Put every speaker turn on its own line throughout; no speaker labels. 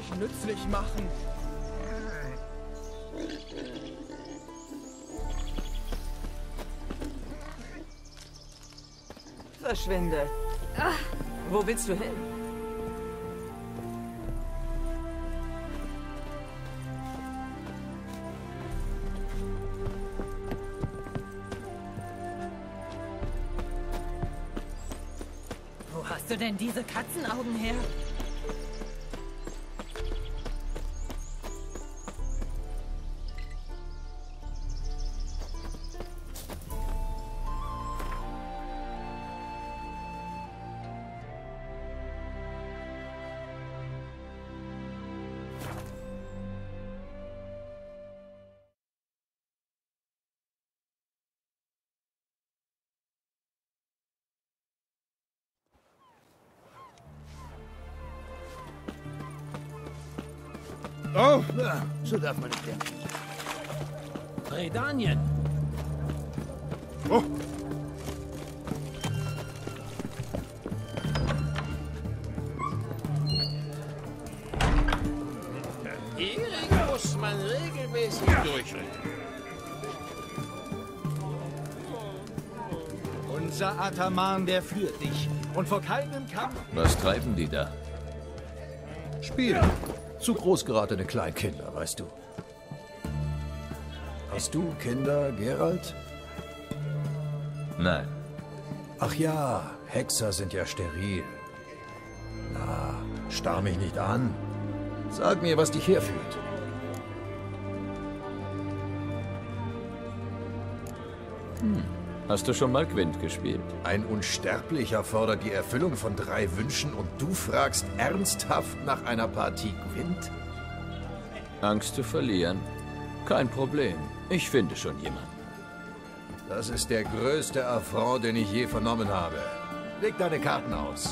sich nützlich machen.
Verschwinde. Wo willst du hin?
Wo hast du denn diese Katzenaugen her?
Oh, so darf man nicht denken.
Redanien.
Oh.
Hier muss man regelmäßig durchrücken.
Unser Ataman, der führt dich. Und vor keinem Kampf...
Was treiben die da?
Spielen. Zu groß geratene Kleinkinder, weißt du. Hast du Kinder, Geralt?
Nein.
Ach ja, Hexer sind ja steril. Na, starr mich nicht an. Sag mir, was dich herführt.
Hast du schon mal Gwent gespielt?
Ein Unsterblicher fordert die Erfüllung von 3 Wünschen und du fragst ernsthaft nach einer Partie Gwent?
Angst zu verlieren? Kein Problem. Ich finde schon jemanden.
Das ist der größte Affront, den ich je vernommen habe. Leg deine Karten aus.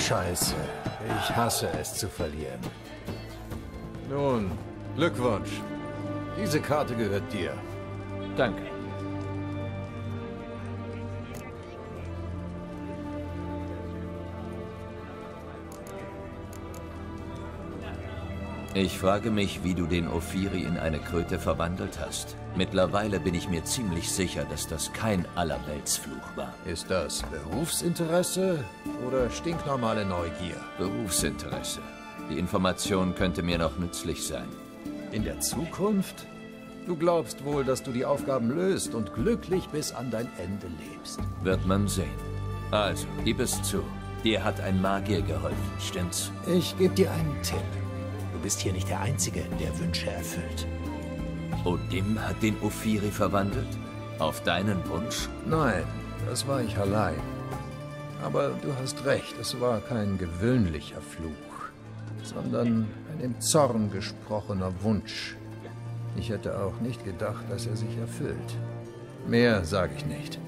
Scheiße. Ich hasse es zu verlieren. Nun, Glückwunsch. Diese Karte gehört dir.
Danke. Ich frage mich, wie du den Ophiri in eine Kröte verwandelt hast. Mittlerweile bin ich mir ziemlich sicher, dass das kein Allerweltsfluch war.
Ist das Berufsinteresse oder stinknormale Neugier?
Berufsinteresse. Die Information könnte mir noch nützlich sein.
In der Zukunft? Du glaubst wohl, dass du die Aufgaben löst und glücklich bis an dein Ende lebst.
Wird man sehen. Also, gib es zu. Dir hat ein Magier geholfen, stimmt's?
Ich gebe dir einen Tipp. Du bist hier nicht der Einzige, der Wünsche erfüllt.
Odim hat den Ophiri verwandelt? Auf deinen Wunsch?
Nein, das war ich allein. Aber du hast recht, es war kein gewöhnlicher Fluch, sondern ein im Zorn gesprochener Wunsch. Ich hätte auch nicht gedacht, dass er sich erfüllt. Mehr sage ich nicht.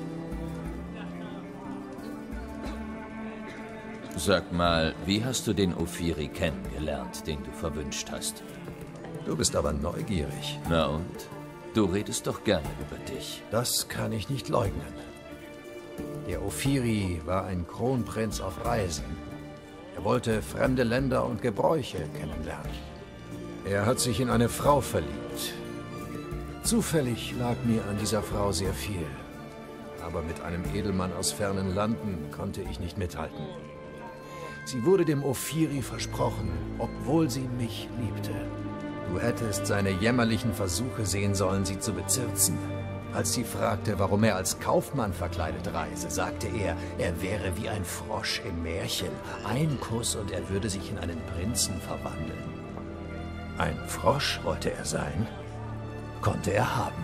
Sag mal, wie hast du den Ophiri kennengelernt, den du verwünscht hast?
Du bist aber neugierig.
Na und? Du redest doch gerne über dich.
Das kann ich nicht leugnen. Der Ophiri war ein Kronprinz auf Reisen. Er wollte fremde Länder und Gebräuche kennenlernen. Er hat sich in eine Frau verliebt. Zufällig lag mir an dieser Frau sehr viel. Aber mit einem Edelmann aus fernen Landen konnte ich nicht mithalten. Sie wurde dem Ophiri versprochen, obwohl sie mich liebte. Du hättest seine jämmerlichen Versuche sehen sollen, sie zu bezirzen. Als sie fragte, warum er als Kaufmann verkleidet reise, sagte er wäre wie ein Frosch im Märchen. Ein Kuss und er würde sich in einen Prinzen verwandeln. Ein Frosch wollte er sein, konnte er haben.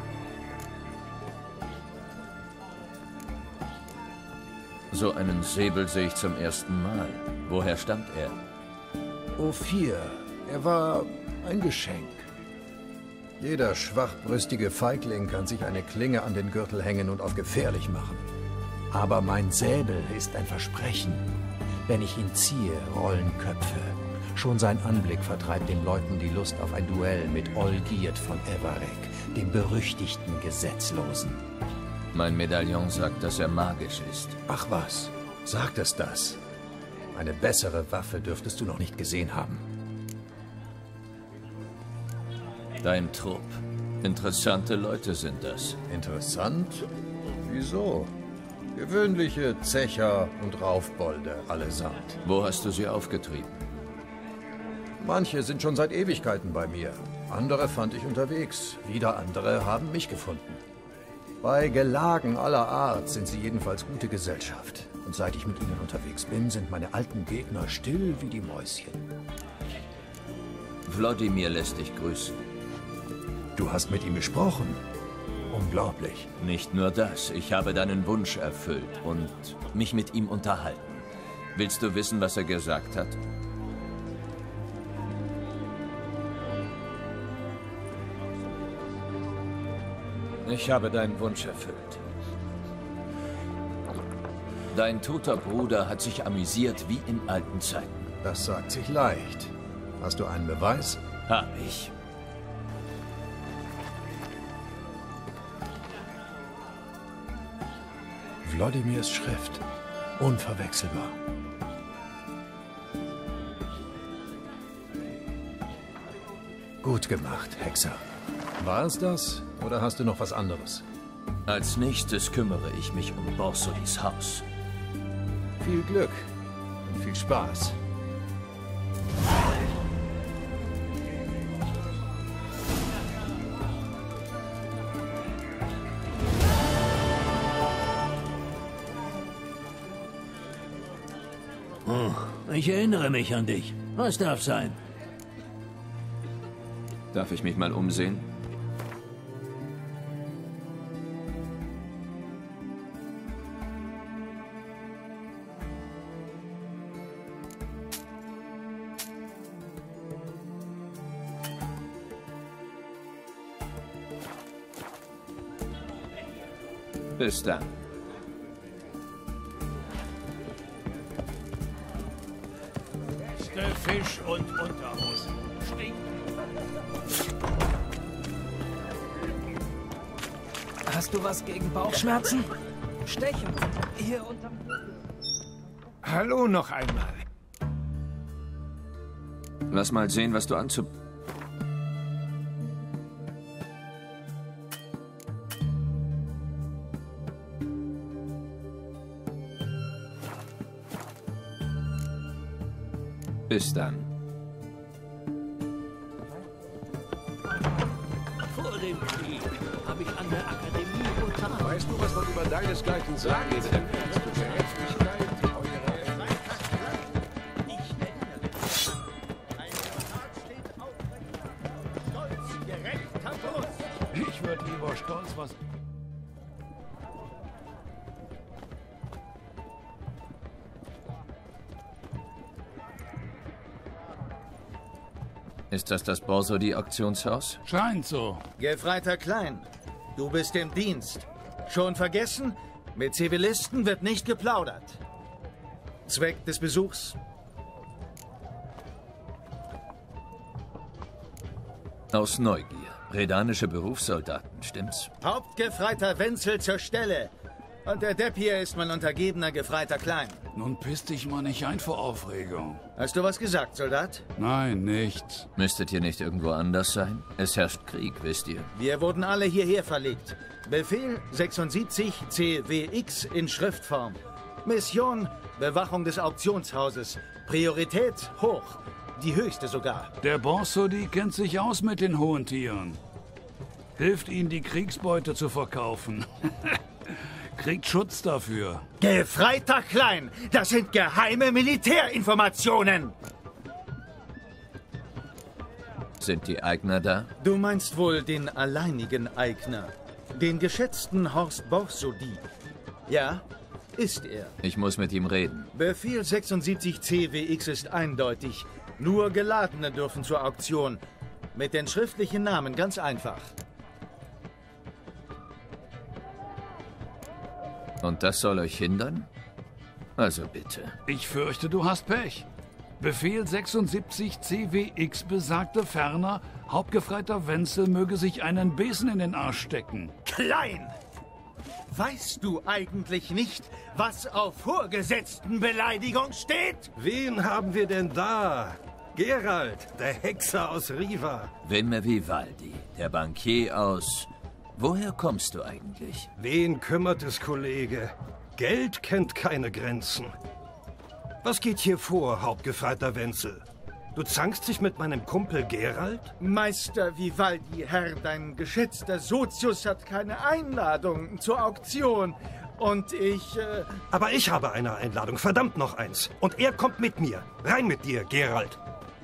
So einen Säbel sehe ich zum ersten Mal. Woher stammt er?
Ophir, er war ein Geschenk. Jeder schwachbrüstige Feigling kann sich eine Klinge an den Gürtel hängen und auf gefährlich machen. Aber mein Säbel ist ein Versprechen. Wenn ich ihn ziehe, rollen Köpfe. Schon sein Anblick vertreibt den Leuten die Lust auf ein Duell mit Olgierd von Everek, dem berüchtigten Gesetzlosen.
Mein Medaillon sagt, dass er magisch ist.
Ach was, sagt es das? Eine bessere Waffe dürftest du noch nicht gesehen haben.
Dein Trupp. Interessante Leute sind das.
Interessant? Wieso? Gewöhnliche Zecher und Raufbolde allesamt.
Wo hast du sie aufgetrieben?
Manche sind schon seit Ewigkeiten bei mir. Andere fand ich unterwegs. Wieder andere haben mich gefunden. Bei Gelagen aller Art sind sie jedenfalls gute Gesellschaft. Und seit ich mit ihnen unterwegs bin, sind meine alten Gegner still wie die Mäuschen.
Wladimir lässt dich grüßen.
Du hast mit ihm gesprochen. Unglaublich.
Nicht nur das, ich habe deinen Wunsch erfüllt und mich mit ihm unterhalten. Willst du wissen, was er gesagt hat? Ich habe deinen Wunsch erfüllt. Dein toter Bruder hat sich amüsiert wie in alten Zeiten.
Das sagt sich leicht. Hast du einen Beweis?
Hab ich.
Wladimirs Schrift. Unverwechselbar. Gut gemacht, Hexer. War es das? Oder hast du noch was anderes?
Als nächstes kümmere ich mich um Borsolis Haus.
Viel Glück und viel Spaß.
Ich erinnere mich an dich. Was darf sein?
Darf ich mich mal umsehen? Bis dann.
Fisch und Unterhosen. Stinken.
Hast du was gegen Bauchschmerzen? Stechen. Hier unterm...
Hallo noch einmal.
Lass mal sehen, was du anzu... Bis dann.
Vor dem Krieg habe ich an der Akademie Botan.
Weißt du, was man über deinesgleichen sagen kann? Gerechtigkeit,
Ich würde lieber stolz was...
Ist das Borsodi-Auktionshaus?
Scheint so.
Gefreiter Klein, du bist im Dienst. Schon vergessen? Mit Zivilisten wird nicht geplaudert. Zweck des Besuchs?
Aus Neugier. Redanische Berufssoldaten, stimmt's?
Hauptgefreiter Wenzel zur Stelle. Und der Depp hier ist mein Untergebener Gefreiter Klein.
Nun piss dich mal nicht ein vor Aufregung.
Hast du was gesagt, Soldat?
Nein, nichts.
Müsstet ihr nicht irgendwo anders sein? Es herrscht Krieg, wisst ihr.
Wir wurden alle hierher verlegt. Befehl 76 CWX in Schriftform. Mission Bewachung des Auktionshauses. Priorität hoch. Die höchste sogar.
Der Borsodi kennt sich aus mit den hohen Tieren. Hilft ihnen, die Kriegsbeute zu verkaufen. Kriegt Schutz dafür.
Gefreiter Klein, das sind geheime Militärinformationen.
Sind die Eigner da?
Du meinst wohl den alleinigen Eigner. Den geschätzten Horst Borsodi. Ja, ist er.
Ich muss mit ihm reden.
Befehl 76 CWX ist eindeutig. Nur Geladene dürfen zur Auktion. Mit den schriftlichen Namen ganz einfach.
Und das soll euch hindern? Also bitte.
Ich fürchte, du hast Pech. Befehl 76 CWX besagte ferner, Hauptgefreiter Wenzel möge sich einen Besen in den Arsch stecken.
Klein! Weißt du eigentlich nicht, was auf Vorgesetztenbeleidigung steht?
Wen haben wir denn da? Geralt, der Hexer aus Riva.
Vimme Vivaldi, der Bankier aus... Woher kommst du eigentlich?
Wen kümmert es, Kollege? Geld kennt keine Grenzen. Was geht hier vor, Hauptgefreiter Wenzel? Du zankst dich mit meinem Kumpel Geralt?
Meister Vivaldi, Herr, dein geschätzter Sozius hat keine Einladung zur Auktion. Und ich...
Aber ich habe eine Einladung, verdammt noch eins. Und er kommt mit mir. Rein mit dir, Geralt.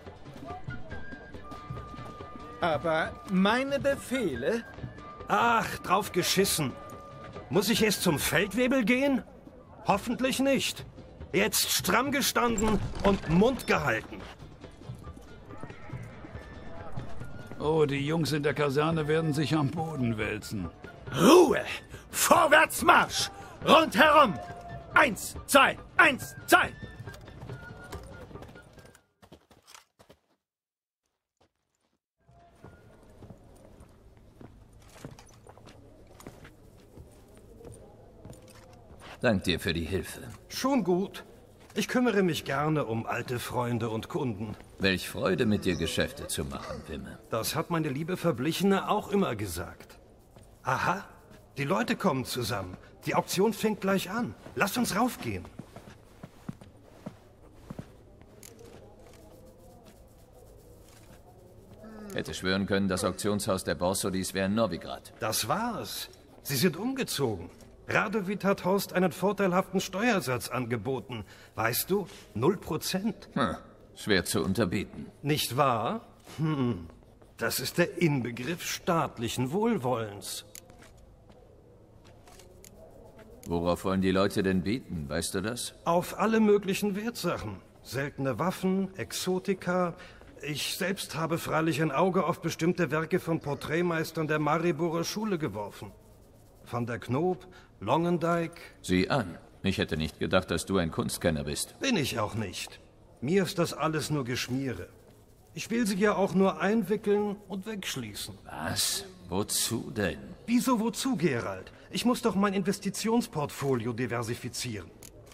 Aber meine Befehle...
Ach, drauf geschissen. Muss ich erst zum Feldwebel gehen? Hoffentlich nicht. Jetzt stramm gestanden und Mund gehalten.
Oh, die Jungs in der Kaserne werden sich am Boden wälzen.
Ruhe! Vorwärts Marsch! Rundherum! 1, 2, 1, 2!
Dank dir für die Hilfe.
Schon gut. Ich kümmere mich gerne um alte Freunde und Kunden.
Welch Freude, mit dir Geschäfte zu machen, Wimme.
Das hat meine liebe Verblichene auch immer gesagt. Aha, die Leute kommen zusammen. Die Auktion fängt gleich an. Lasst uns raufgehen.
Hätte schwören können, das Auktionshaus der Borsodis wäre in Novigrad.
Das war's. Sie sind umgezogen. Radovid hat Horst einen vorteilhaften Steuersatz angeboten. Weißt du, 0%.
Schwer zu unterbieten.
Nicht wahr? Das ist der Inbegriff staatlichen Wohlwollens.
Worauf wollen die Leute denn bieten, weißt du das?
Auf alle möglichen Wertsachen. Seltene Waffen, Exotika. Ich selbst habe freilich ein Auge auf bestimmte Werke von Porträtmeistern der Mariborer Schule geworfen. Van der Knoop, Longendijk.
Sieh an. Ich hätte nicht gedacht, dass du ein Kunstkenner bist.
Bin ich auch nicht. Mir ist das alles nur Geschmiere. Ich will sie ja auch nur einwickeln und wegschließen.
Was? Wozu denn?
Wieso wozu, Geralt? Ich muss doch mein Investitionsportfolio diversifizieren.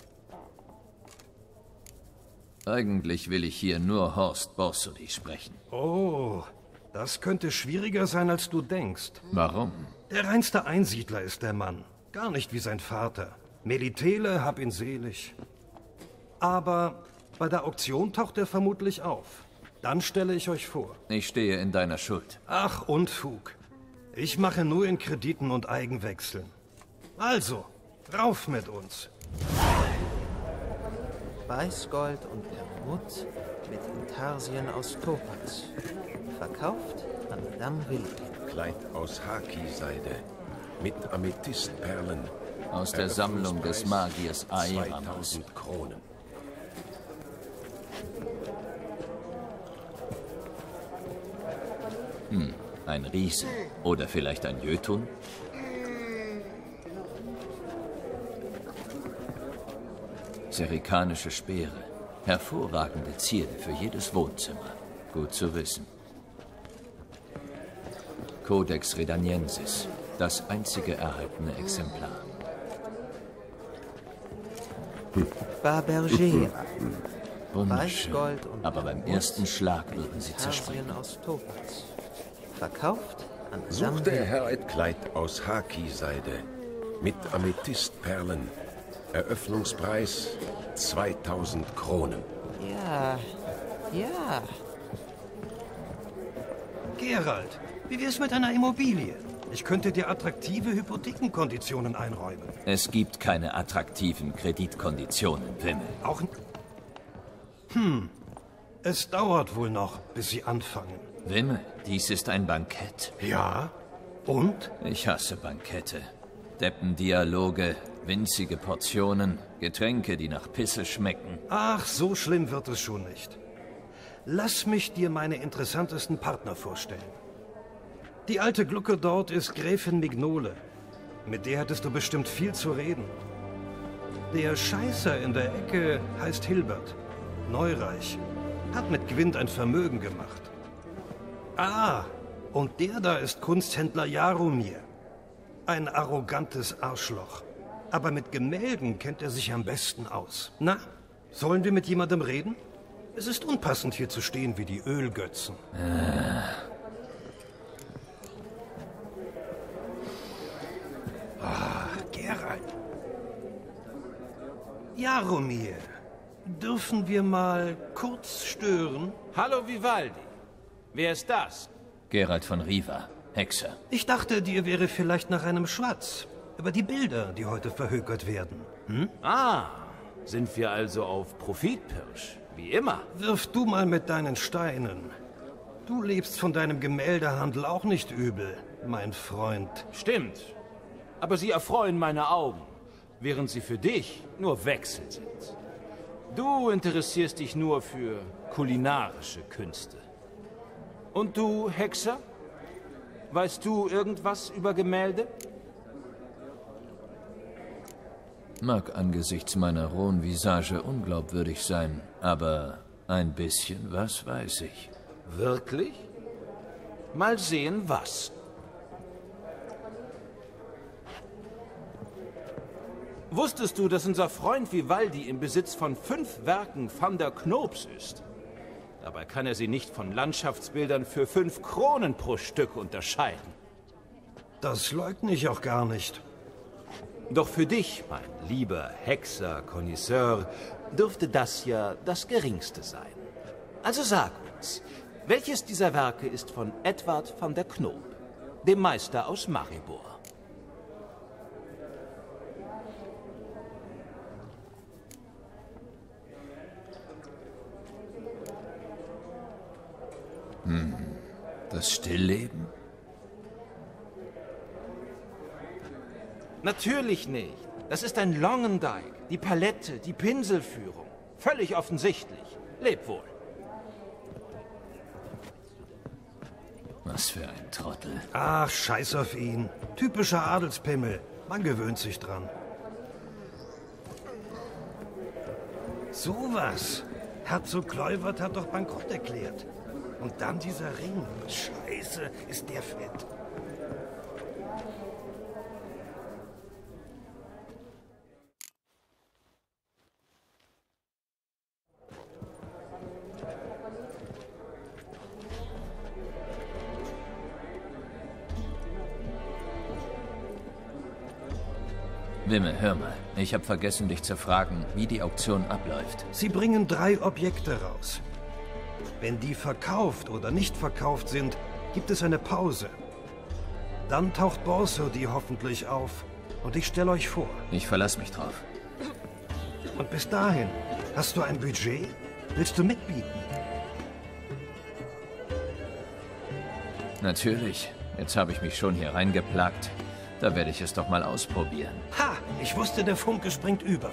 Eigentlich will ich hier nur Horst Borsody sprechen.
Oh, das könnte schwieriger sein, als du denkst.
Warum?
Der reinste Einsiedler ist der Mann. Gar nicht wie sein Vater. Melitele, hab ihn selig. Aber bei der Auktion taucht er vermutlich auf. Dann stelle ich euch vor.
Ich stehe in deiner Schuld.
Ach, Unfug. Ich mache nur in Krediten und Eigenwechseln. Also, rauf mit uns.
Weißgold und Permut mit Intarsien aus Topaz. Verkauft an Madame Wilkin.
Kleid aus Haki-Seide mit Amethystperlen.
Aus der Sammlung des Magiers Aeramas.
2000 Kronen.
Ein Riese. Oder vielleicht ein Jötun? Serikanische Speere. Hervorragende Zierde für jedes Wohnzimmer. Gut zu wissen. Codex Redaniensis. Das einzige erhaltene Exemplar.
Fabergé.
Wunderschön.
Weißgold und
Aber beim ersten Schlag würden sie zerspringen.
Intarsien aus Topaz. Verkauft an Madame
Sucht der
Wilkin.
Herr ein Kleid aus Haki-Seide mit Amethystperlen. Eröffnungspreis 2000 Kronen.
Ja, ja.
Geralt, wie wär's mit einer Immobilie? Ich könnte dir attraktive Hypothekenkonditionen einräumen.
Es gibt keine attraktiven Kreditkonditionen, Wimmel.
Auch... Es dauert wohl noch, bis sie anfangen.
Wimmel, dies ist ein Bankett.
Ja? Und?
Ich hasse Bankette. Deppendialoge, winzige Portionen, Getränke, die nach Pisse schmecken.
Ach, so schlimm wird es schon nicht. Lass mich dir meine interessantesten Partner vorstellen. Die alte Glucke dort ist Gräfin Mignole. Mit der hättest du bestimmt viel zu reden. Der Scheißer in der Ecke heißt Hilbert. Neureich. Hat mit Gwent ein Vermögen gemacht. Ah, und der da ist Kunsthändler Jaromir. Ein arrogantes Arschloch. Aber mit Gemälden kennt er sich am besten aus. Na, sollen wir mit jemandem reden? Es ist unpassend, hier zu stehen wie die Ölgötzen. Geralt. Jaromir, dürfen wir mal kurz stören?
Hallo Vivaldi. Wer ist das?
Geralt von Riva, Hexer.
Ich dachte, dir wäre vielleicht nach einem Schwatz über die Bilder, die heute verhökert werden.
Ah, sind wir also auf Profitpirsch, wie immer.
Wirf du mal mit deinen Steinen. Du lebst von deinem Gemäldehandel auch nicht übel, mein Freund.
Stimmt. Aber sie erfreuen meine Augen, während sie für dich nur Wechsel sind. Du interessierst dich nur für kulinarische Künste. Und du, Hexer? Weißt du irgendwas über Gemälde?
Mag angesichts meiner rohen Visage unglaubwürdig sein, aber ein bisschen was weiß ich.
Wirklich? Mal sehen, was. Wusstest du, dass unser Freund Vivaldi im Besitz von 5 Werken van der Knoops ist? Dabei kann er sie nicht von Landschaftsbildern für 5 Kronen pro Stück unterscheiden.
Das leugne ich auch gar nicht.
Doch für dich, mein lieber Hexer, Connoisseur, dürfte das ja das Geringste sein. Also sag uns, welches dieser Werke ist von Edward van der Knoop, dem Meister aus Maribor?
Das Stillleben?
Natürlich nicht. Das ist ein Longendijk. Die Palette, die Pinselführung. Völlig offensichtlich. Leb wohl.
Was für ein Trottel.
Ach, scheiß auf ihn. Typischer Adelspimmel. Man gewöhnt sich dran. Sowas. Herzog Kluivert hat doch Bankrott erklärt. Und dann dieser Ring. Scheiße, ist der fett.
Wimme, hör mal. Ich habe vergessen, dich zu fragen, wie die Auktion abläuft.
Sie bringen 3 Objekte raus. Wenn die verkauft oder nicht verkauft sind, gibt es eine Pause. Dann taucht Borsody hoffentlich auf und ich stelle euch vor.
Ich verlasse mich drauf.
Und bis dahin, hast du ein Budget? Willst du mitbieten?
Natürlich. Jetzt habe ich mich schon hier reingeplagt. Da werde ich es doch mal ausprobieren.
Ha! Ich wusste, der Funke springt über.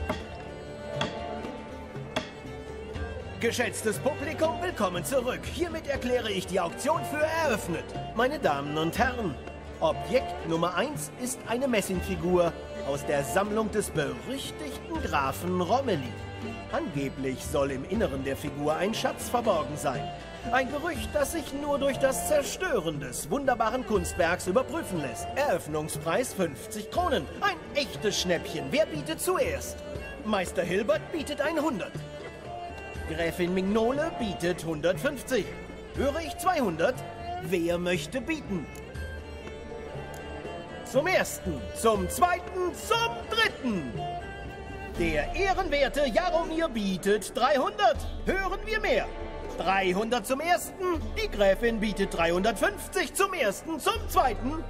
Geschätztes Publikum, willkommen zurück. Hiermit erkläre ich die Auktion für eröffnet. Meine Damen und Herren, Objekt Nummer 1 ist eine Messingfigur aus der Sammlung des berüchtigten Grafen Romilly. Angeblich soll im Inneren der Figur ein Schatz verborgen sein. Ein Gerücht, das sich nur durch das Zerstören des wunderbaren Kunstwerks überprüfen lässt. Eröffnungspreis 50 Kronen. Ein echtes Schnäppchen. Wer bietet zuerst? Meister Hilbert bietet 100. Gräfin Mignole bietet 150. Höre ich 200? Wer möchte bieten? Zum ersten, zum zweiten, zum dritten. Der ehrenwerte Jaromir bietet 300. Hören wir mehr. 300 zum ersten, die Gräfin bietet 350 zum ersten, zum zweiten.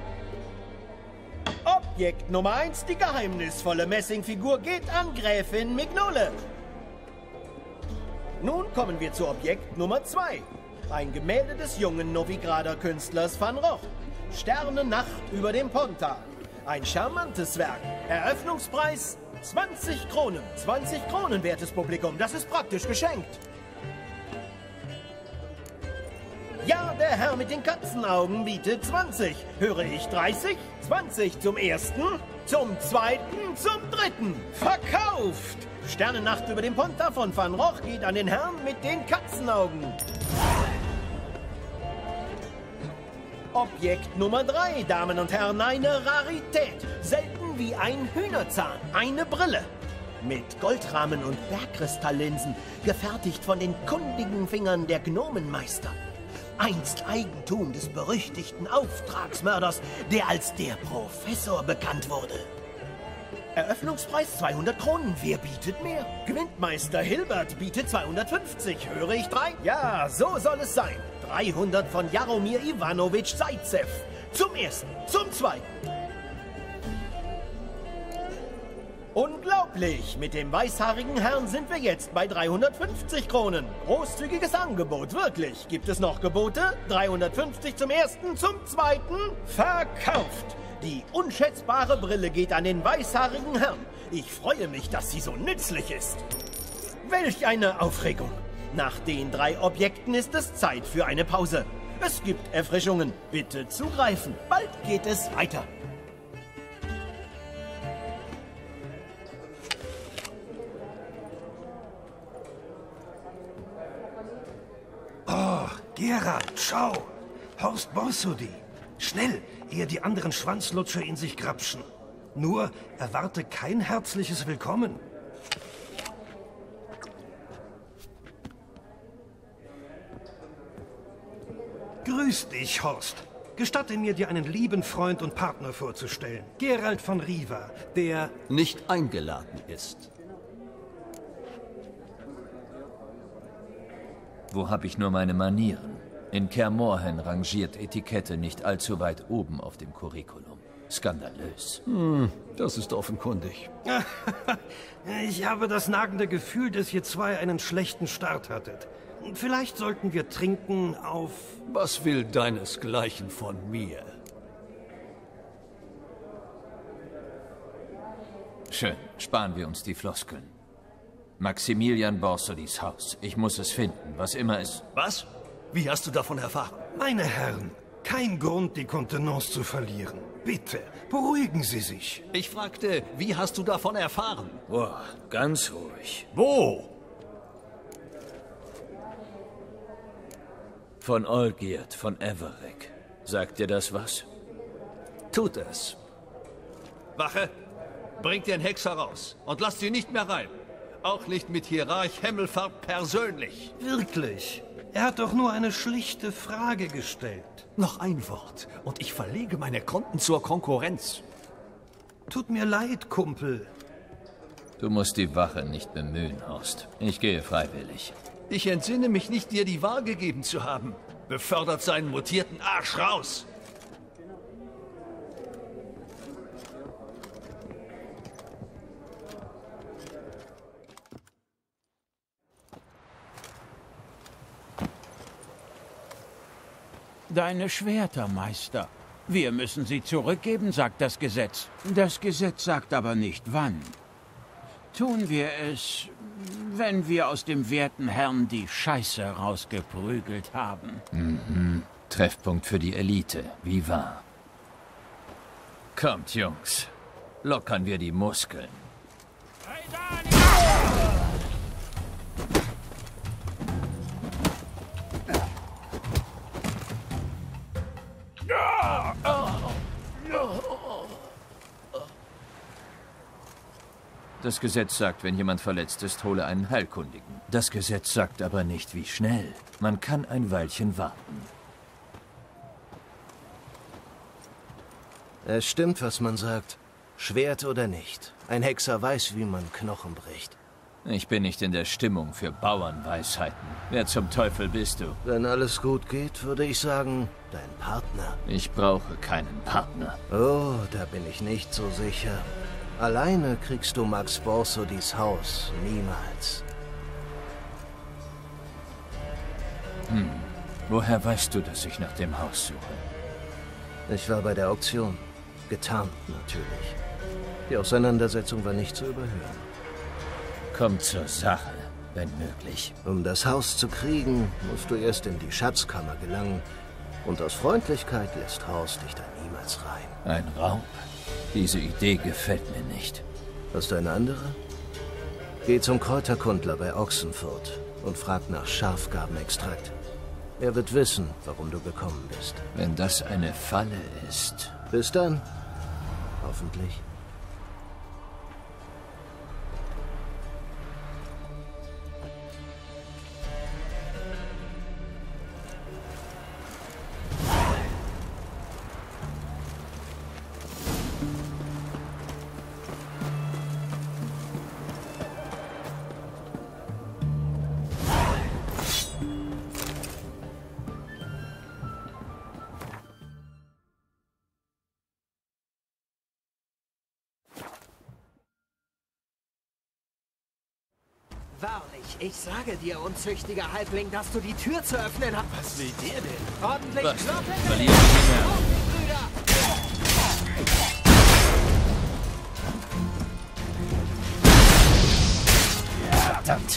Objekt Nummer 1, die geheimnisvolle Messingfigur geht an Gräfin Mignole. Nun kommen wir zu Objekt Nummer 2. Ein Gemälde des jungen Novigrader Künstlers Van Rogh. Sternennacht über dem Pontar. Ein charmantes Werk. Eröffnungspreis 20 Kronen. 20 Kronen, wertes Publikum. Das ist praktisch geschenkt. Ja, der Herr mit den Katzenaugen bietet 20. Höre ich 30? 20 zum ersten, zum zweiten, zum dritten. Verkauft! Sternennacht über dem Pontar von Van Rogh geht an den Herrn mit den Katzenaugen. Objekt Nummer 3, Damen und Herren, eine Rarität. Selten wie ein Hühnerzahn, eine Brille. Mit Goldrahmen und Bergkristalllinsen, gefertigt von den kundigen Fingern der Gnomenmeister. Einst Eigentum des berüchtigten Auftragsmörders, der als der Professor bekannt wurde. Eröffnungspreis 200 Kronen. Wer bietet mehr? Gewinnt Hilbert bietet 250. Höre ich 3? Ja, so soll es sein. 300 von Jaromir Iwanowitsch Zaitsev. Zum ersten, zum zweiten. Unglaublich! Mit dem weißhaarigen Herrn sind wir jetzt bei 350 Kronen. Großzügiges Angebot, wirklich. Gibt es noch Gebote? 350 zum ersten, zum zweiten. Verkauft! Die unschätzbare Brille geht an den weißhaarigen Herrn. Ich freue mich, dass sie so nützlich ist. Welch eine Aufregung! Nach den 3 Objekten ist es Zeit für eine Pause. Es gibt Erfrischungen. Bitte zugreifen. Bald geht es weiter.
Oh, Geralt, schau! Horst Borsody! Schnell, ehe die anderen Schwanzlutscher in sich grapschen. Nur erwarte kein herzliches Willkommen. Grüß dich, Horst. Gestatte mir, dir einen lieben Freund und Partner vorzustellen. Geralt von Riva, der
nicht eingeladen ist.
Wo habe ich nur meine Manieren? In Kaer Morhen rangiert Etikette nicht allzu weit oben auf dem Curriculum. Skandalös.
Das ist offenkundig.
Ich habe das nagende Gefühl, dass ihr 2 einen schlechten Start hattet. Vielleicht sollten wir trinken auf...
Was will deinesgleichen von mir?
Schön, sparen wir uns die Floskeln. Maximilian Borsodys Haus. Ich muss es finden, was immer es...
Was? Wie hast du davon erfahren?
Meine Herren, kein Grund, die Kontenance zu verlieren. Bitte, beruhigen Sie sich.
Ich fragte, wie hast du davon erfahren?
Boah, ganz ruhig.
Wo?
Von Olgierd von Everec. Sagt dir das was?
Tut es. Wache, bringt den Hexer raus und lasst ihn nicht mehr rein. Auch nicht mit Hierarch Hemmelfarb persönlich.
Wirklich? Er hat doch nur eine schlichte Frage gestellt.
Noch ein Wort und ich verlege meine Konten zur Konkurrenz.
Tut mir leid, Kumpel.
Du musst die Wache nicht bemühen, Horst. Ich gehe freiwillig.
Ich entsinne mich nicht, dir die Wahl gegeben zu haben. Befördert seinen mutierten Arsch raus!
Deine Schwerter, Meister. Wir müssen sie zurückgeben, sagt das Gesetz. Das Gesetz sagt aber nicht, wann. Tun wir es, wenn wir aus dem werten Herrn die Scheiße rausgeprügelt haben.
Mhm. Treffpunkt für die Elite, wie wahr. Kommt, Jungs. Lockern wir die Muskeln. Das Gesetz sagt, wenn jemand verletzt ist, hole einen Heilkundigen. Das Gesetz sagt aber nicht, wie schnell. Man kann ein Weilchen warten.
Es stimmt, was man sagt. Schwert oder nicht. Ein Hexer weiß, wie man Knochen bricht.
Ich bin nicht in der Stimmung für Bauernweisheiten. Wer zum Teufel bist du?
Wenn alles gut geht, würde ich sagen, dein Partner.
Ich brauche keinen Partner.
Oh, da bin ich nicht so sicher. Alleine kriegst du Max Borsodis Haus niemals.
Woher weißt du, dass ich nach dem Haus suche?
Ich war bei der Auktion. Getarnt natürlich. Die Auseinandersetzung war nicht zu überhören.
Kommt zur Sache, wenn möglich.
Um das Haus zu kriegen, musst du erst in die Schatzkammer gelangen. Und aus Freundlichkeit lässt Horst dich da niemals rein.
Ein Raub? Diese Idee gefällt mir nicht.
Hast du eine andere? Geh zum Kräuterkundler bei Ochsenfurt und frag nach Schafgarbenextrakt. Er wird wissen, warum du gekommen bist.
Wenn das eine Falle ist...
Bis dann. Hoffentlich.
Wahrlich, ich sage dir, unzüchtiger Halbling, dass du die Tür zu öffnen hast.
Was will der denn?
Ordentlich
Was?
kloppen!
Verlieren wir mehr. Verdammt!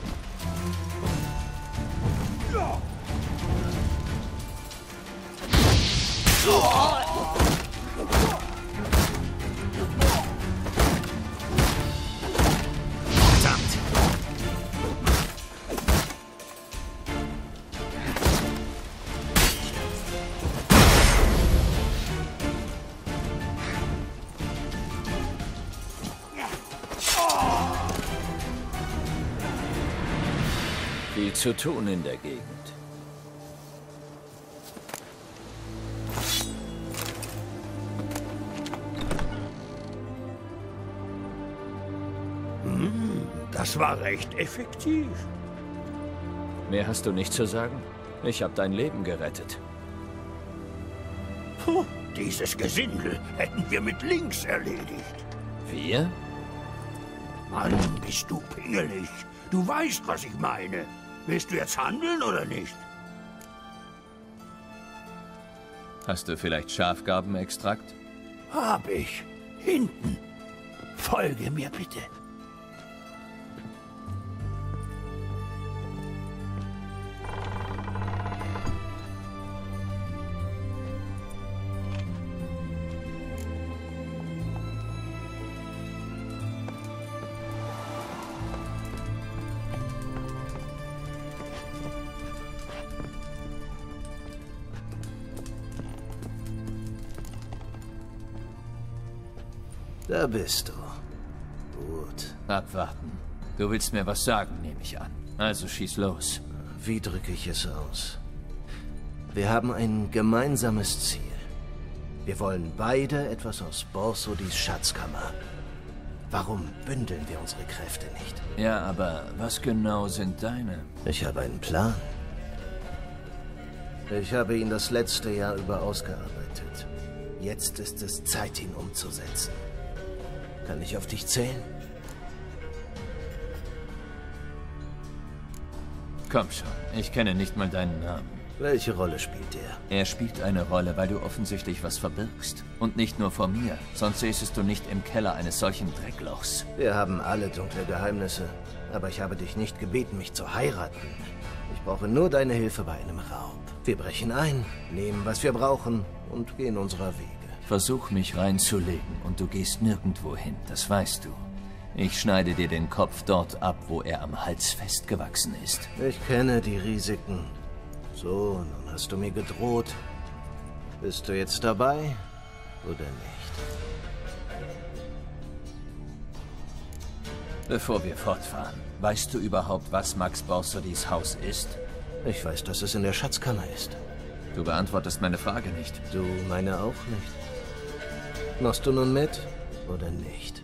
Viel zu tun in der Gegend.
Das war recht effektiv.
Mehr hast du nicht zu sagen? Ich habe dein Leben gerettet.
Puh, dieses Gesindel hätten wir mit links erledigt.
Wir?
Mann, bist du pingelig. Du weißt, was ich meine. Willst du jetzt handeln oder nicht?
Hast du vielleicht Schafgarbenextrakt?
Hab ich. Hinten. Folge mir bitte.
Da bist du. Gut.
Abwarten. Du willst mir was sagen, nehme ich an. Also schieß los.
Wie drücke ich es aus? Wir haben ein gemeinsames Ziel. Wir wollen beide etwas aus Borsodis Schatzkammer. Warum bündeln wir unsere Kräfte nicht?
Ja, aber was genau sind deine?
Ich habe einen Plan. Ich habe ihn das letzte Jahr über ausgearbeitet. Jetzt ist es Zeit, ihn umzusetzen. Kann ich auf dich zählen?
Komm schon, ich kenne nicht mal deinen Namen.
Welche Rolle spielt er?
Er spielt eine Rolle, weil du offensichtlich was verbirgst. Und nicht nur vor mir, sonst säßest du nicht im Keller eines solchen Drecklochs.
Wir haben alle dunkle Geheimnisse, aber ich habe dich nicht gebeten, mich zu heiraten. Ich brauche nur deine Hilfe bei einem Raub. Wir brechen ein, nehmen, was wir brauchen und gehen unserer Wege.
Versuch mich reinzulegen und du gehst nirgendwo hin, das weißt du. Ich schneide dir den Kopf dort ab, wo er am Hals festgewachsen ist.
Ich kenne die Risiken. So, nun hast du mir gedroht. Bist du jetzt dabei oder nicht?
Bevor wir fortfahren, weißt du überhaupt, was Max Borsodis Haus ist?
Ich weiß, dass es in der Schatzkammer ist.
Du beantwortest meine Frage nicht.
Du meine auch nicht. Machst du nun mit oder nicht?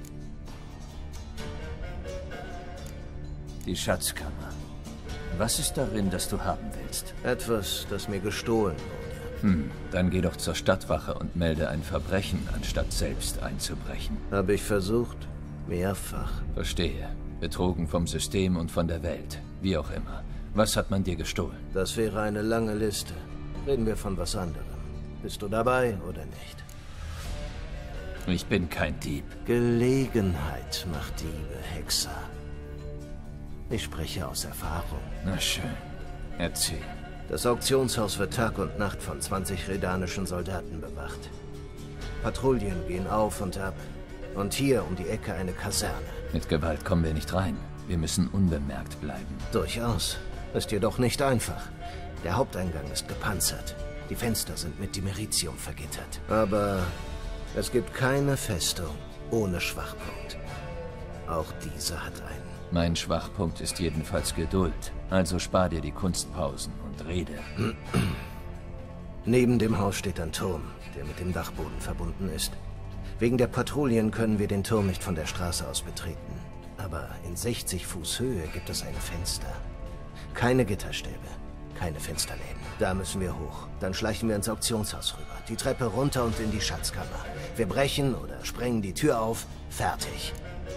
Die Schatzkammer. Was ist darin, das du haben willst?
Etwas, das mir gestohlen wurde.
Dann geh doch zur Stadtwache und melde ein Verbrechen, anstatt selbst einzubrechen.
Habe ich versucht. Mehrfach.
Verstehe. Betrogen vom System und von der Welt. Wie auch immer. Was hat man dir gestohlen?
Das wäre eine lange Liste. Reden wir von was anderem. Bist du dabei oder nicht?
Ich bin kein Dieb.
Gelegenheit macht Diebe, Hexer. Ich spreche aus Erfahrung.
Na schön. Erzähl.
Das Auktionshaus wird Tag und Nacht von 20 redanischen Soldaten bewacht. Patrouillen gehen auf und ab. Und hier um die Ecke eine Kaserne.
Mit Gewalt kommen wir nicht rein. Wir müssen unbemerkt bleiben.
Durchaus. Ist jedoch nicht einfach. Der Haupteingang ist gepanzert. Die Fenster sind mit Dimeritium vergittert. Aber es gibt keine Festung ohne Schwachpunkt. Auch diese hat einen.
Mein Schwachpunkt ist jedenfalls Geduld. Also spar dir die Kunstpausen und rede.
Neben dem Haus steht ein Turm, der mit dem Dachboden verbunden ist. Wegen der Patrouillen können wir den Turm nicht von der Straße aus betreten. Aber in 60 Fuß Höhe gibt es ein Fenster. Keine Gitterstäbe, keine Fensterläden. Da müssen wir hoch. Dann schleichen wir ins Auktionshaus rüber. Die Treppe runter und in die Schatzkammer. Wir brechen oder sprengen die Tür auf. Fertig.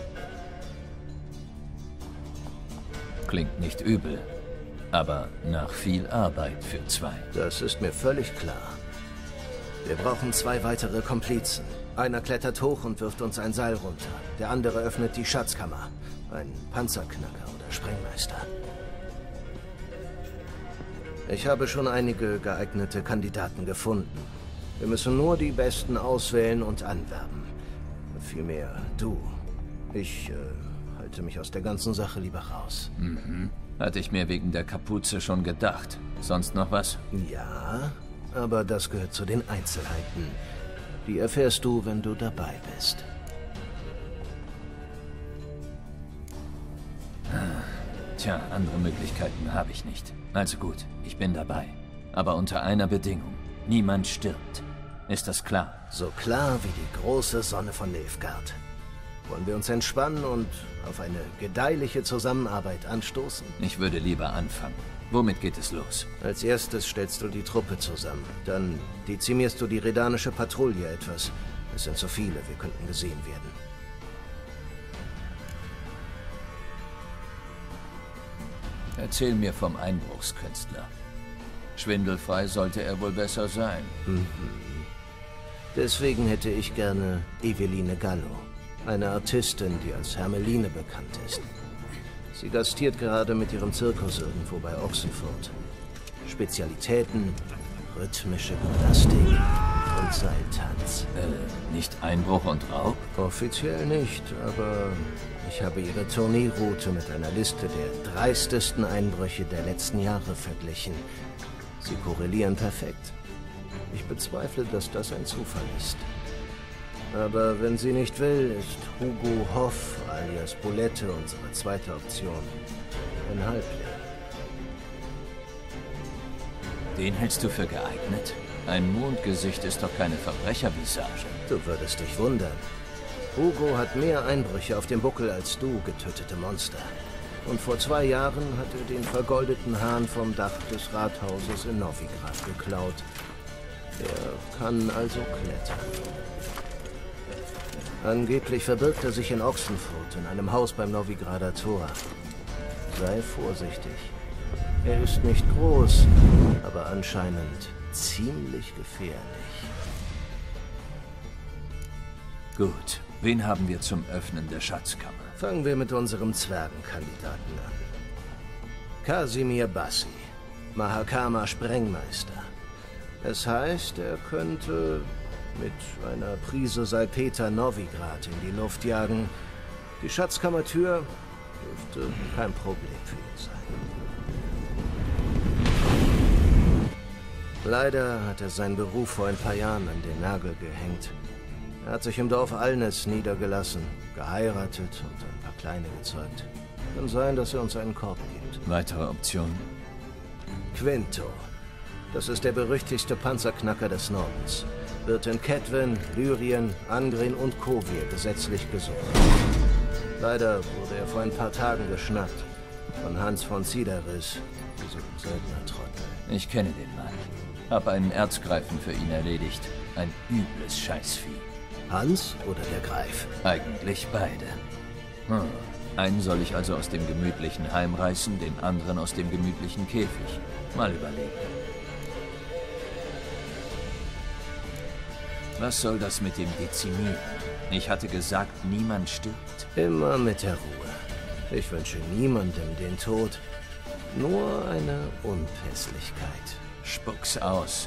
Klingt nicht übel, aber nach viel Arbeit für zwei.
Das ist mir völlig klar. Wir brauchen 2 weitere Komplizen. Einer klettert hoch und wirft uns ein Seil runter. Der andere öffnet die Schatzkammer. Ein Panzerknacker oder Sprengmeister. Ich habe schon einige geeignete Kandidaten gefunden. Wir müssen nur die Besten auswählen und anwerben. Vielmehr du. Ich halte mich aus der ganzen Sache lieber raus.
Hatte ich mir wegen der Kapuze schon gedacht. Sonst noch was?
Ja, aber das gehört zu den Einzelheiten. Die erfährst du, wenn du dabei bist.
Tja, andere Möglichkeiten habe ich nicht. Also gut, ich bin dabei. Aber unter einer Bedingung. Niemand stirbt. Ist das klar?
So klar wie die große Sonne von Nilfgaard. Wollen wir uns entspannen und auf eine gedeihliche Zusammenarbeit anstoßen?
Ich würde lieber anfangen. Womit geht es los?
Als erstes stellst du die Truppe zusammen. Dann dezimierst du die redanische Patrouille etwas. Es sind zu viele, wir könnten gesehen werden.
Erzähl mir vom Einbruchskünstler. Schwindelfrei sollte er wohl besser sein.
Deswegen hätte ich gerne Eveline Gallo. Eine Artistin, die als Hermeline bekannt ist. Sie gastiert gerade mit ihrem Zirkus irgendwo bei Ochsenfurt. Spezialitäten, rhythmische Gymnastik und Seiltanz.
Nicht Einbruch und Raub?
Offiziell nicht, aber ich habe ihre Tourneeroute mit einer Liste der dreistesten Einbrüche der letzten Jahre verglichen. Sie korrelieren perfekt. Ich bezweifle, dass das ein Zufall ist. Aber wenn sie nicht will, ist Hugo Hoff alias Bulette unsere zweite Option. Ein Halbling.
Den hältst du für geeignet? Ein Mondgesicht ist doch keine Verbrechervisage.
Du würdest dich wundern. Hugo hat mehr Einbrüche auf dem Buckel als du, getötete Monster. Und vor 2 Jahren hat er den vergoldeten Hahn vom Dach des Rathauses in Novigrad geklaut. Er kann also klettern. Angeblich verbirgt er sich in Ochsenfurt, in einem Haus beim Novigrader Tor. Sei vorsichtig. Er ist nicht groß, aber anscheinend ziemlich gefährlich.
Gut, wen haben wir zum Öffnen der Schatzkammer?
Fangen wir mit unserem Zwergenkandidaten an. Kasimir Bassi, Mahakama Sprengmeister. Es heißt, er könnte mit einer Prise Salpeter Novigrad in die Luft jagen. Die Schatzkammertür dürfte kein Problem für ihn sein. Leider hat er seinen Beruf vor ein paar Jahren an den Nagel gehängt. Er hat sich im Dorf Alnes niedergelassen, geheiratet und ein paar Kleine gezeugt. Kann sein, dass er uns einen Korb gibt.
Weitere Optionen?
Quinto. Das ist der berüchtigste Panzerknacker des Nordens. Wird in Kedwen, Lyrien, Angrin und Kovir gesetzlich gesucht. Leider wurde er vor ein paar Tagen geschnappt. Von Hans von Zidaris, diesem Söldnertrottel.
Ich kenne den Mann. Hab einen Erzgreifen für ihn erledigt. Ein übles Scheißvieh.
Hans oder der Greif?
Eigentlich beide. Einen soll ich also aus dem gemütlichen Heim reißen, den anderen aus dem gemütlichen Käfig. Mal überlegen. Was soll das mit dem Dezimieren? Ich hatte gesagt, niemand stirbt.
Immer mit der Ruhe. Ich wünsche niemandem den Tod. Nur eine Unpässlichkeit.
Spuck's aus.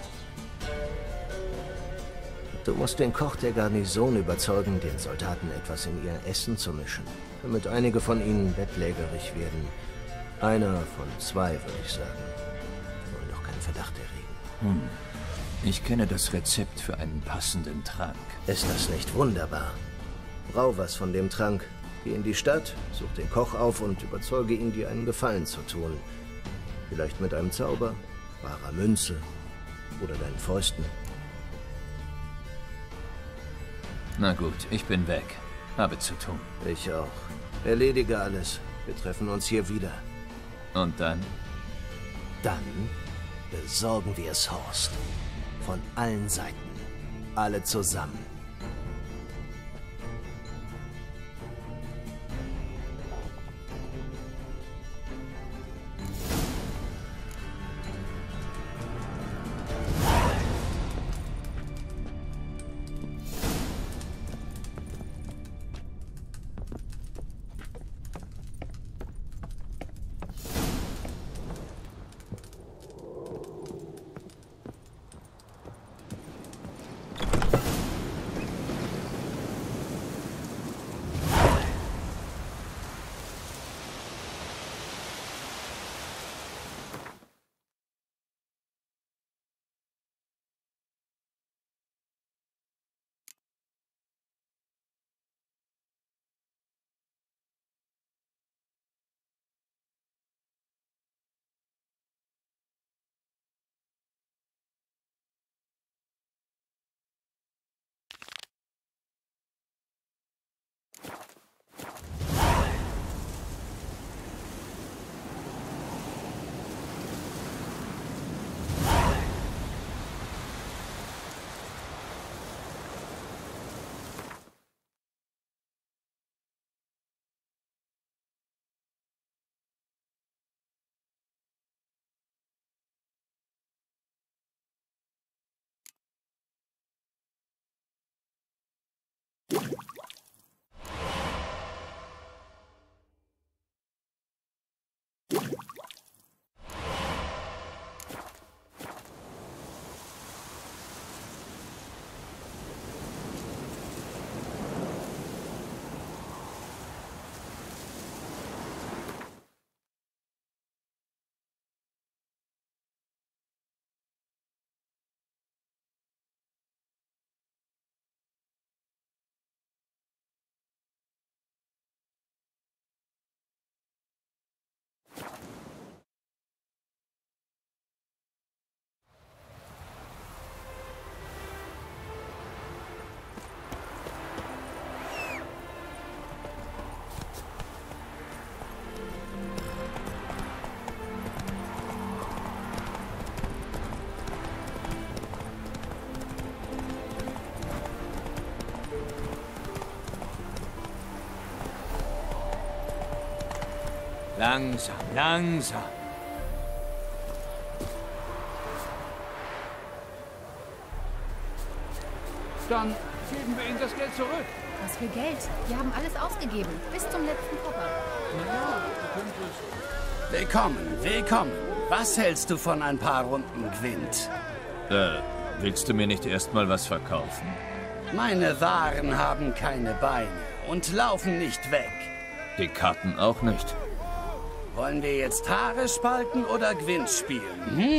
Du musst den Koch der Garnison überzeugen, den Soldaten etwas in ihr Essen zu mischen, damit einige von ihnen bettlägerig werden. Einer von 2, würde ich sagen. Wir wollen doch keinen Verdacht erregen.
Ich kenne das Rezept für einen passenden Trank.
Ist das nicht wunderbar? Brau was von dem Trank. Geh in die Stadt, such den Koch auf und überzeuge ihn, dir einen Gefallen zu tun. Vielleicht mit einem Zauber, barer Münze oder deinen Fäusten.
Na gut, ich bin weg. Habe zu tun.
Ich auch. Erledige alles. Wir treffen uns hier wieder.
Und dann?
Dann besorgen wir es Horst. Von allen Seiten. Alle zusammen.
Langsam, langsam.
Dann geben wir Ihnen das Geld zurück.
Was für Geld? Wir haben alles ausgegeben. Bis zum letzten Koffer.
Naja, du könntest...
Willkommen, willkommen. Was hältst du von ein paar Runden Gwent?
Willst du mir nicht erstmal was verkaufen?
Meine Waren haben keine Beine und laufen nicht weg.
Die Karten auch nicht.
Wollen wir jetzt Haare spalten oder Gwent spielen, hm?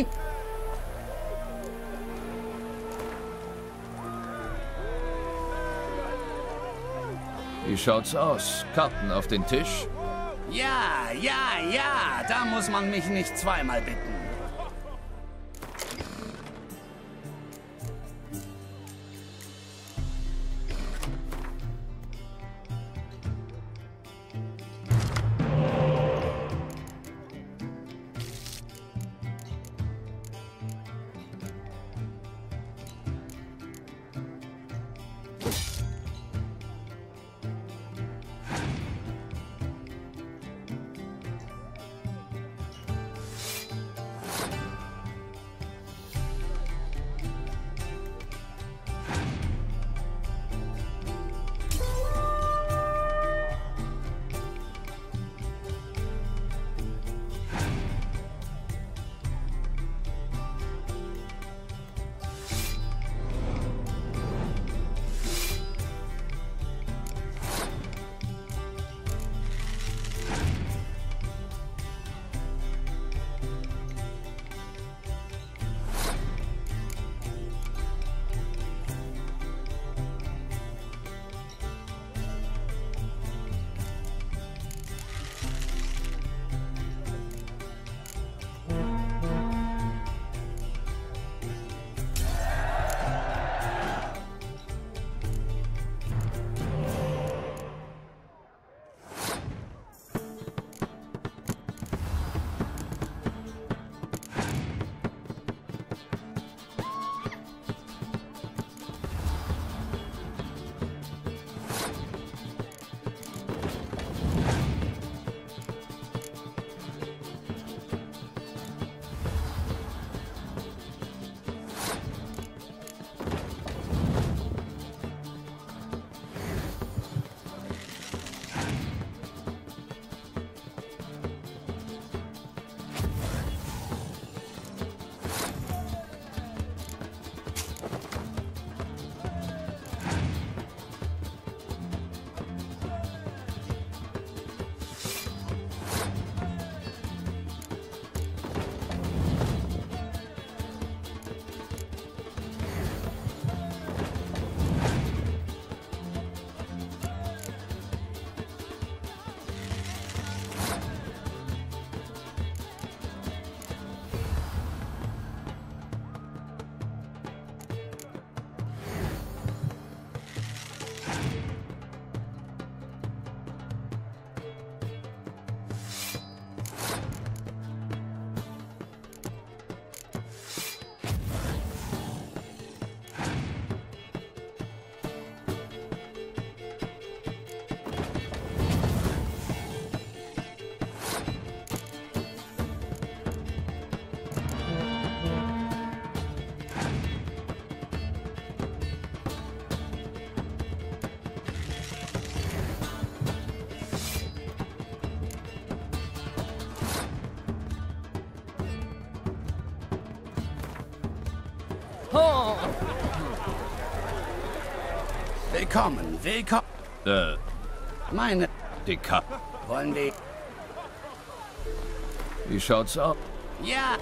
Wie schaut's aus? Karten auf den Tisch?
Ja, ja, ja. Da muss man mich nicht zweimal bitten. Willkommen, willkommen. Meine...
Die Karten.
Wollen wir...
Wie schaut's aus?
Ja.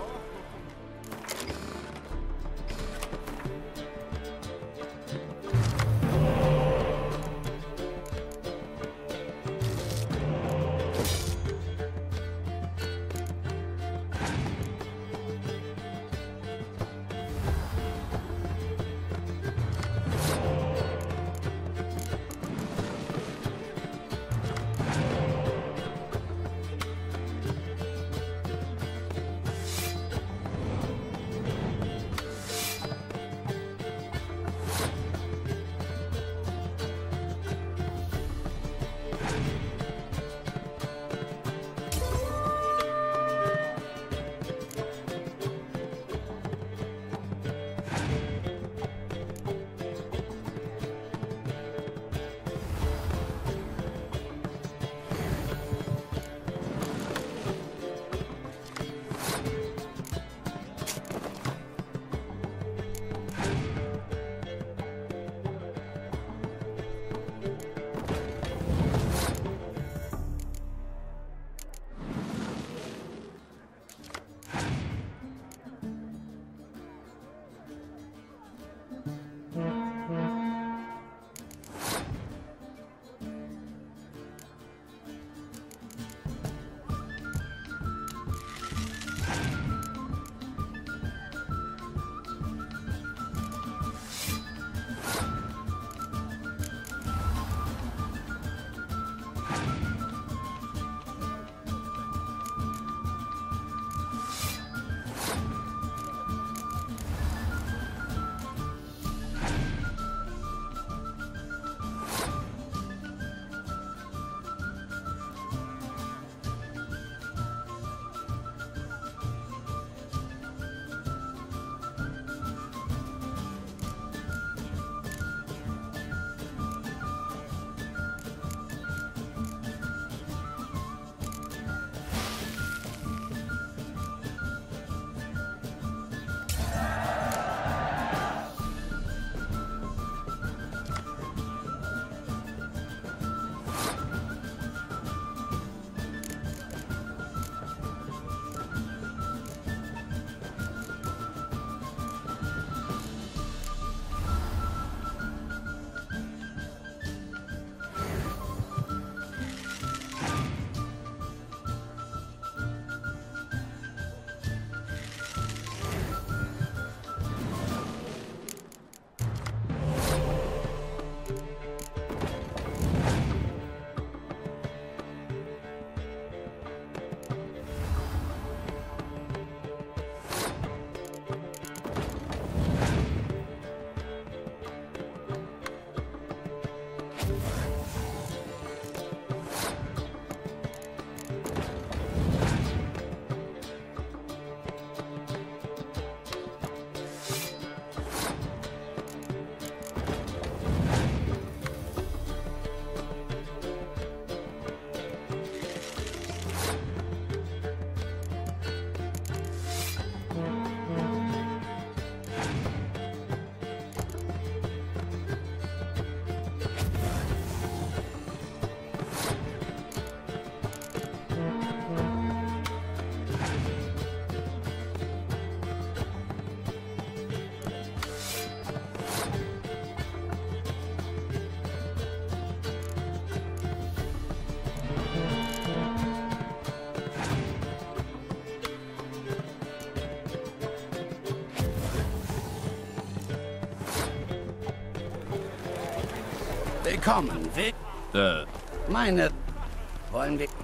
Willkommen. Meine... Wollen wir...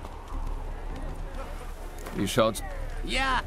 Wie schaut's?
Ja!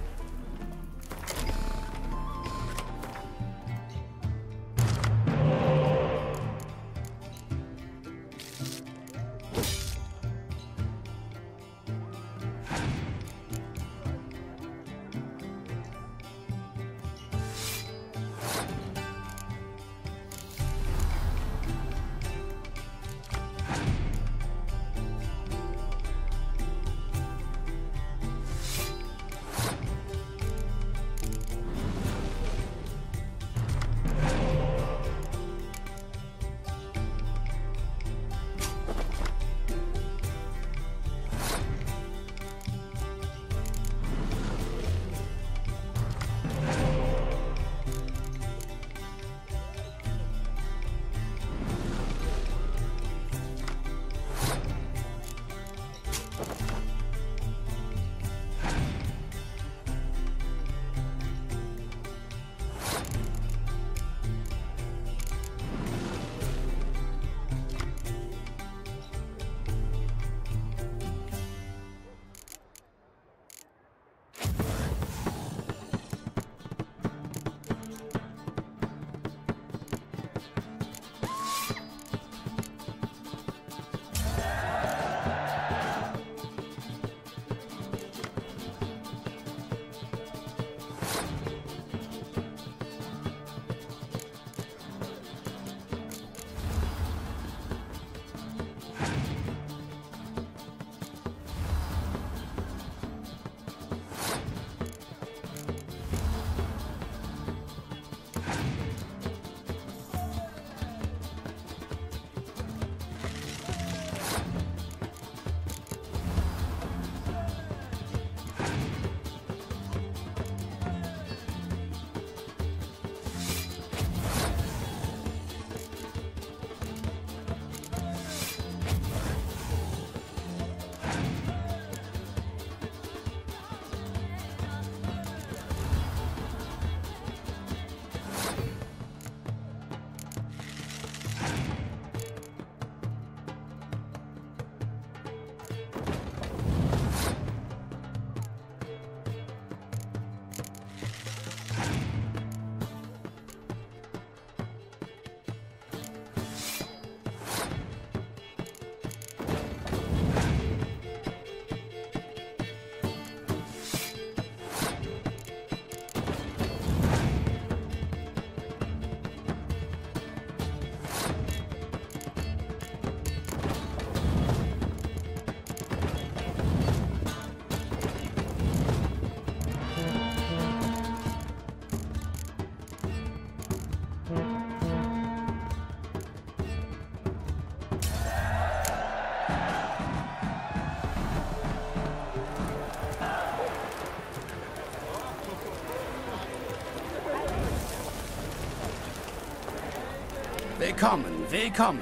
Willkommen, willkommen.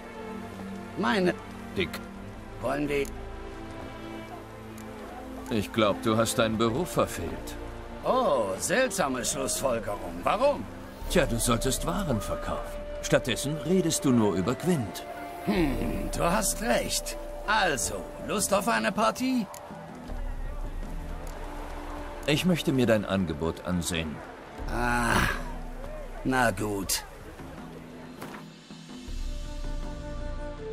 Meine...
Dick.
Wollen wir...
Ich glaube, du hast deinen Beruf verfehlt.
Oh, seltsame Schlussfolgerung. Warum?
Tja, du solltest Waren verkaufen. Stattdessen redest du nur über Gwent.
Du hast recht. Also, Lust auf eine Partie?
Ich möchte mir dein Angebot ansehen.
Ah, na gut.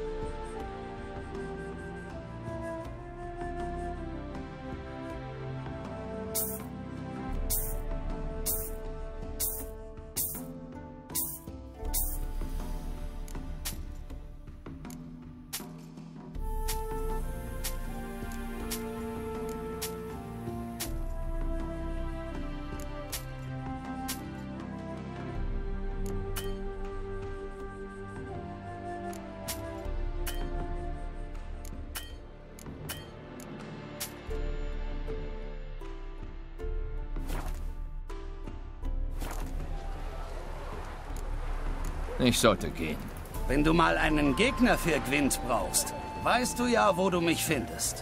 Ich sollte gehen.
Wenn du mal einen Gegner für Gwent brauchst, weißt du ja, wo du mich findest.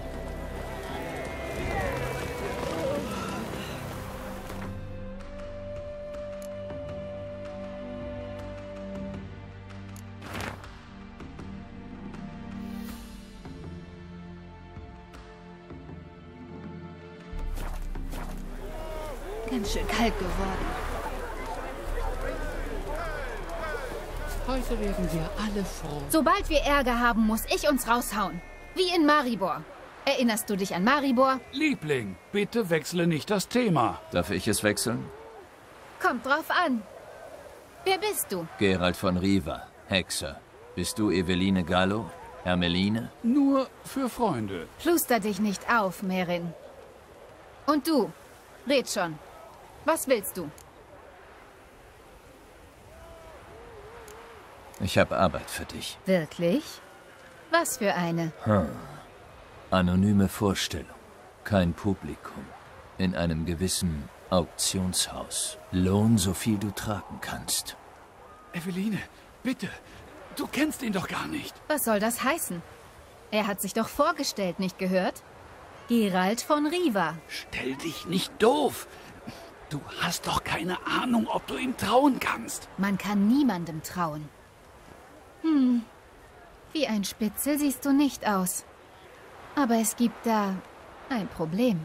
Ganz schön kalt geworden.
Heute werden wir alle froh.
Sobald wir Ärger haben, muss ich uns raushauen. Wie in Maribor. Erinnerst du dich an Maribor?
Liebling, bitte wechsle nicht das Thema.
Darf ich es wechseln?
Kommt drauf an. Wer bist du?
Geralt von Riva, Hexer. Bist du Eveline Gallo? Hermeline?
Nur für Freunde.
Fluster dich nicht auf, Merin. Und du? Red schon. Was willst du?
Ich habe Arbeit für dich.
Wirklich? Was für eine?
Anonyme Vorstellung. Kein Publikum. In einem gewissen Auktionshaus. Lohn, so viel du tragen kannst.
Eveline, bitte. Du kennst ihn doch gar nicht.
Was soll das heißen? Er hat sich doch vorgestellt, nicht gehört? Geralt von Riva.
Stell dich nicht doof. Du hast doch keine Ahnung, ob du ihm trauen kannst.
Man kann niemandem trauen. Wie ein Spitzel siehst du nicht aus. Aber es gibt da ein Problem.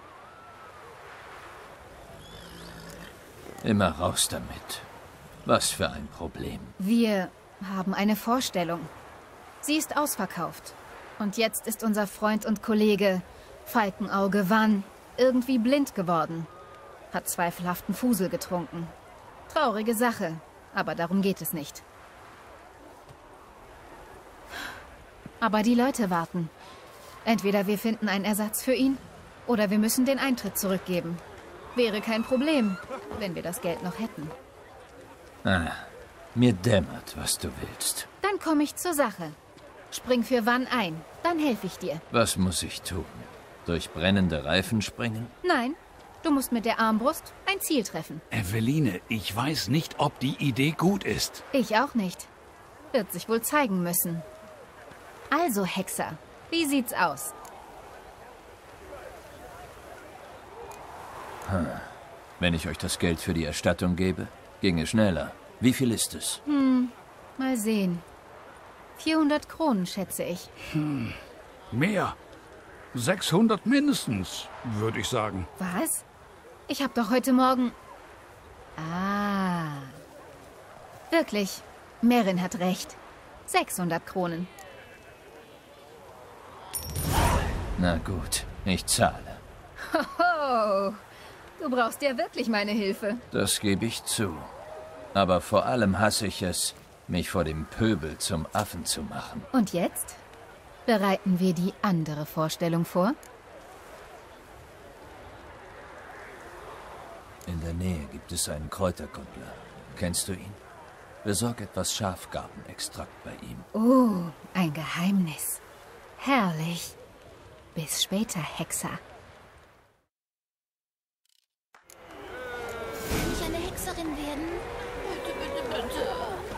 Immer raus damit. Was für ein Problem.
Wir haben eine Vorstellung. Sie ist ausverkauft. Und jetzt ist unser Freund und Kollege Falkenauge Wann irgendwie blind geworden. Hat zweifelhaften Fusel getrunken. Traurige Sache, aber darum geht es nicht. Aber die Leute warten. Entweder wir finden einen Ersatz für ihn, oder wir müssen den Eintritt zurückgeben. Wäre kein Problem, wenn wir das Geld noch hätten.
Mir dämmert, was du willst.
Dann komme ich zur Sache. Spring für Wann ein, dann helfe ich dir.
Was muss ich tun? Durch brennende Reifen springen?
Nein, du musst mit der Armbrust ein Ziel treffen.
Eveline, ich weiß nicht, ob die Idee gut ist.
Ich auch nicht. Wird sich wohl zeigen müssen. Also, Hexer, wie sieht's aus?
Wenn ich euch das Geld für die Erstattung gebe, ginge schneller. Wie viel ist es?
Mal sehen. 400 Kronen, schätze ich.
Mehr. 600 mindestens, würde ich sagen.
Was? Ich habe doch heute Morgen... Wirklich, Merin hat recht. 600 Kronen.
Na gut, ich zahle.
Hoho, du brauchst ja wirklich meine Hilfe.
Das gebe ich zu. Aber vor allem hasse ich es, mich vor dem Pöbel zum Affen zu machen.
Und jetzt? Bereiten wir die andere Vorstellung vor?
In der Nähe gibt es einen Kräuterkundler. Kennst du ihn? Besorg etwas Schafgartenextrakt bei ihm.
Oh, ein Geheimnis. Herrlich. Bis später, Hexer.
Kann ich eine Hexerin werden? Bitte, bitte, bitte.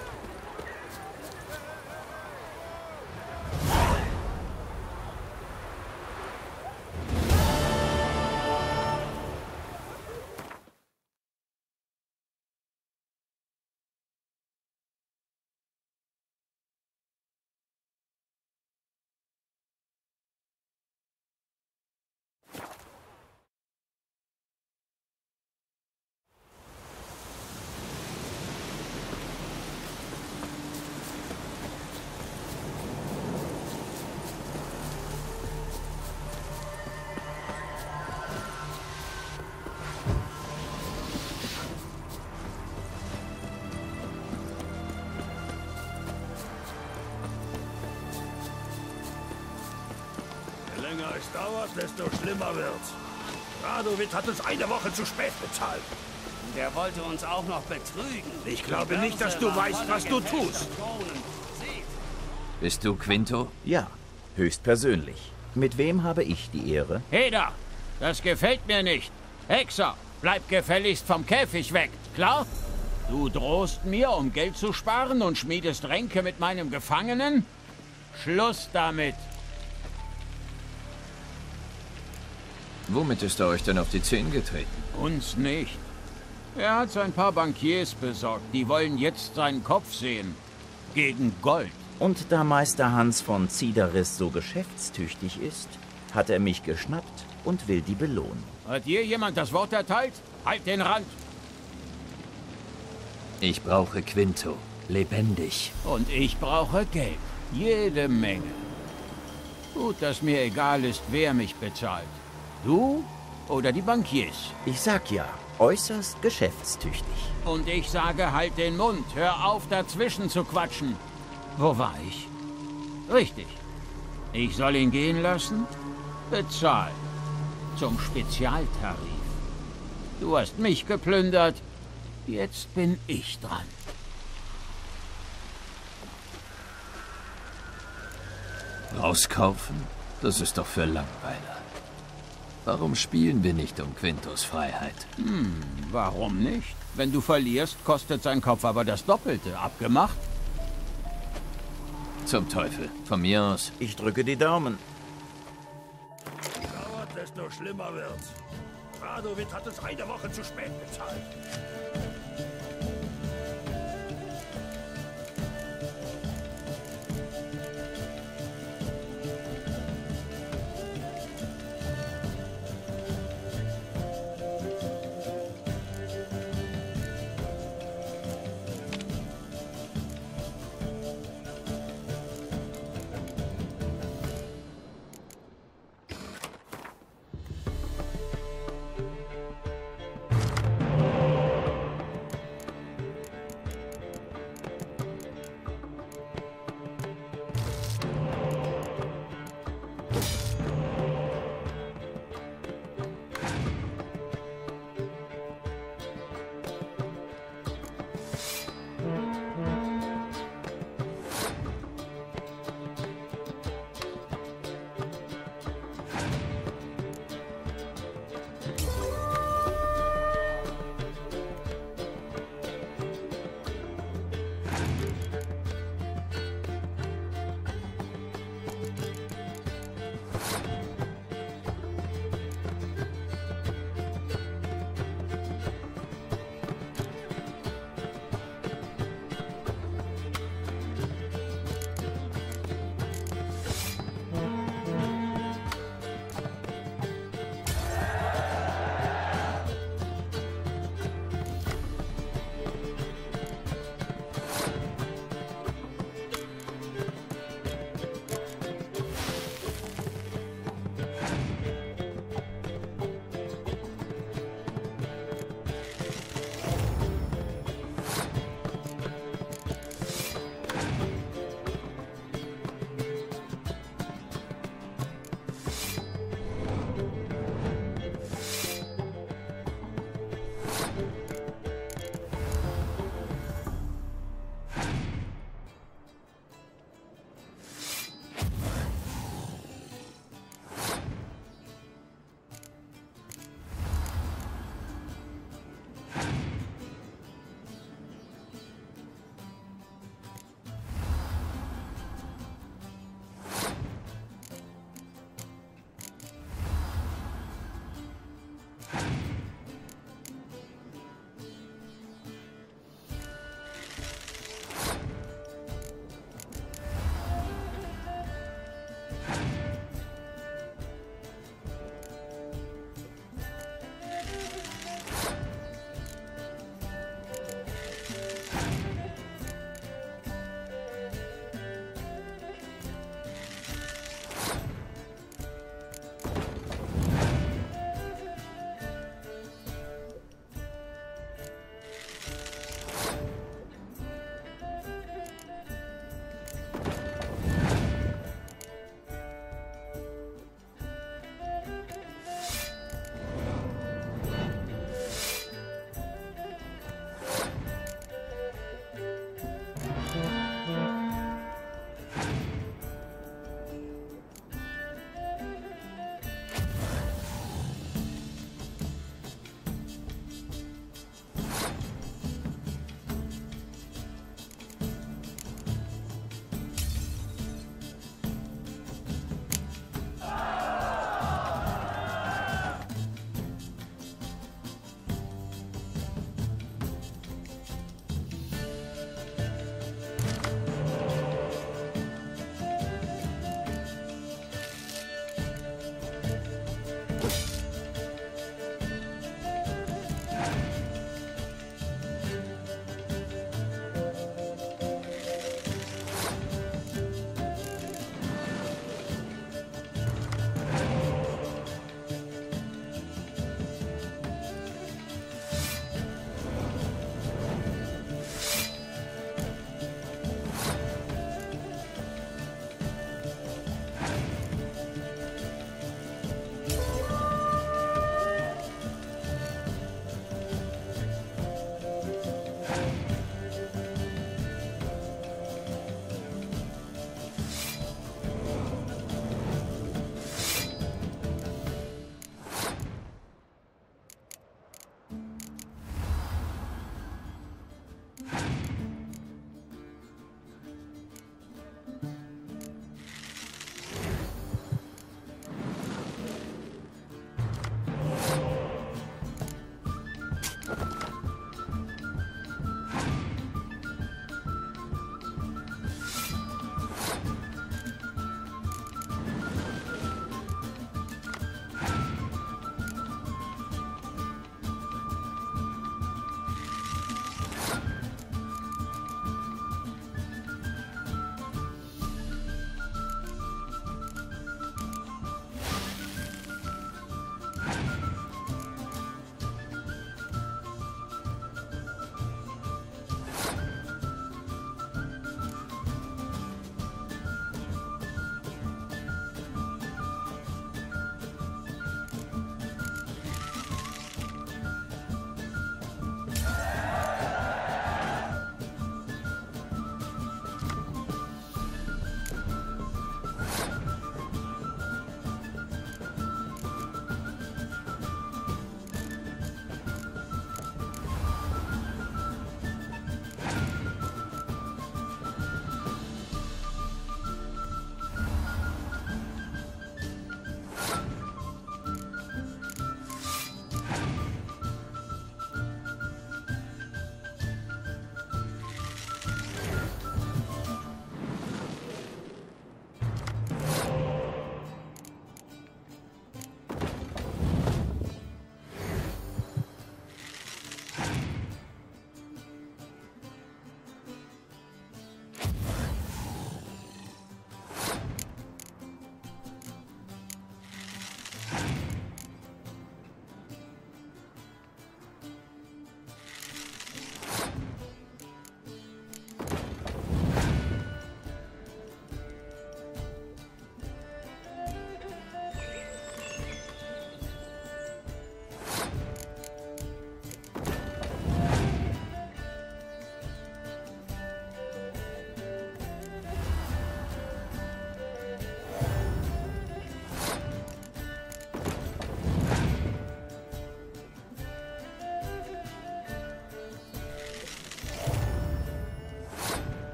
Je länger es dauert, desto schlimmer wird's. Radovid hat uns eine Woche zu spät bezahlt.
Der wollte uns auch noch betrügen.
Ich glaube nicht, dass du weißt, was du tust.
Bist du Quinto?
Ja, höchstpersönlich. Mit wem habe ich die Ehre?
Heda, das gefällt mir nicht. Hexer, bleib gefälligst vom Käfig weg, klar? Du drohst mir, um Geld zu sparen und schmiedest Ränke mit meinem Gefangenen? Schluss damit!
Womit ist er euch denn auf die Zehen getreten?
Uns nicht. Er hat ein paar Bankiers besorgt. Die wollen jetzt seinen Kopf sehen. Gegen Gold.
Und da Meister Hans von Zidaris so geschäftstüchtig ist, hat er mich geschnappt und will die belohnen.
Hat hier jemand das Wort erteilt? Halt den Rand!
Ich brauche Quinto. Lebendig.
Und ich brauche Geld. Jede Menge. Gut, dass mir egal ist, wer mich bezahlt. Du oder die Bankiers?
Ich sag ja, äußerst geschäftstüchtig.
Und ich sage, halt den Mund. Hör auf, dazwischen zu quatschen. Wo war ich? Richtig. Ich soll ihn gehen lassen? Bezahlt. Zum Spezialtarif. Du hast mich geplündert. Jetzt bin ich dran.
Rauskaufen? Das ist doch für Langweiler. Warum spielen wir nicht um Quintos Freiheit?
Warum nicht? Wenn du verlierst, kostet sein Kopf aber das Doppelte. Abgemacht?
Zum Teufel. Von mir aus.
Ich drücke die Daumen.
Dauert, desto schlimmer wird's. Radovid hat uns eine Woche zu spät bezahlt.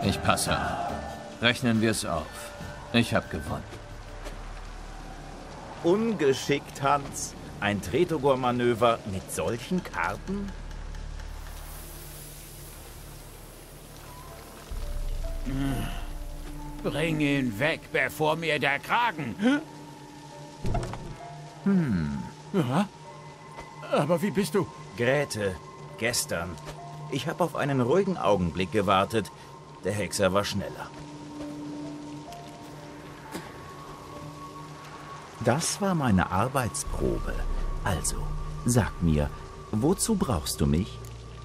Ich passe auf. Rechnen wir es auf. Ich habe gewonnen.
Ungeschickt, Hans. Ein Tretogor-Manöver mit solchen Karten?
Bring ihn weg, bevor mir der Kragen... Ja? Aber wie bist du?
Grete, gestern. Ich habe auf einen ruhigen Augenblick gewartet. Der Hexer war schneller. Das war meine Arbeitsprobe. Also, sag mir, wozu brauchst du mich?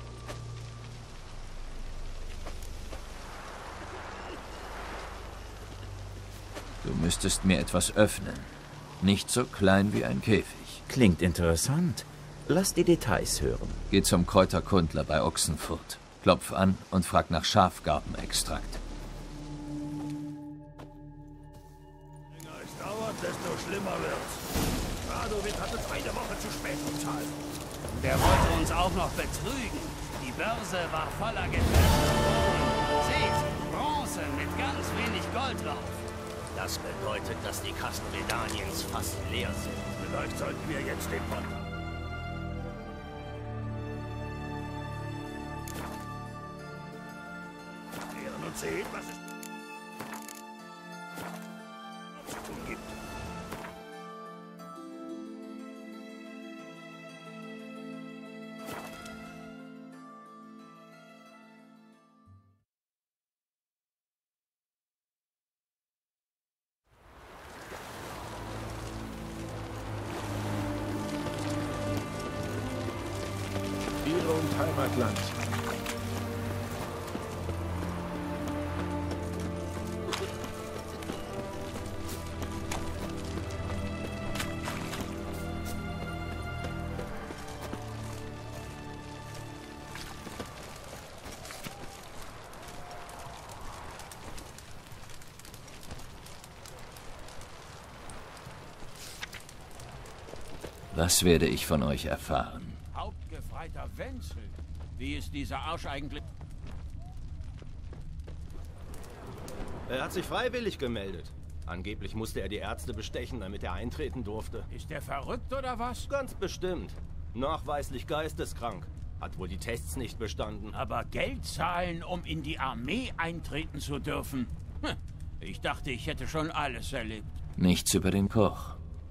Du müsstest mir etwas öffnen. Nicht so klein wie ein Käfig.
Klingt interessant. Lass die Details hören.
Geh zum Kräuterkundler bei Ochsenfurt. Klopf an und frag nach Schafgarbenextrakt.
Je länger es dauert, desto schlimmer wird's. Radovid hat uns eine Woche zu spät bezahlt.
Der wollte uns auch noch betrügen. Die Börse war voller gefälschter Bohnen. Seht, Bronze mit ganz wenig Gold drauf.
Das bedeutet, dass die Kassen Redaniens fast leer sind.
Vielleicht sollten wir jetzt den Pott. Ehren und sehen, was es zu tun gibt.
Ehre und Heimatland.
Was werde ich von euch erfahren?
Hauptgefreiter Wenzel. Wie ist dieser Arsch eigentlich?
Er hat sich freiwillig gemeldet. Angeblich musste er die Ärzte bestechen, damit er eintreten durfte.
Ist er verrückt oder was?
Ganz bestimmt. Nachweislich geisteskrank. Hat wohl die Tests nicht bestanden.
Aber Geld zahlen, um in die Armee eintreten zu dürfen? Ich dachte, ich hätte schon alles erlebt.
Nichts über den Koch.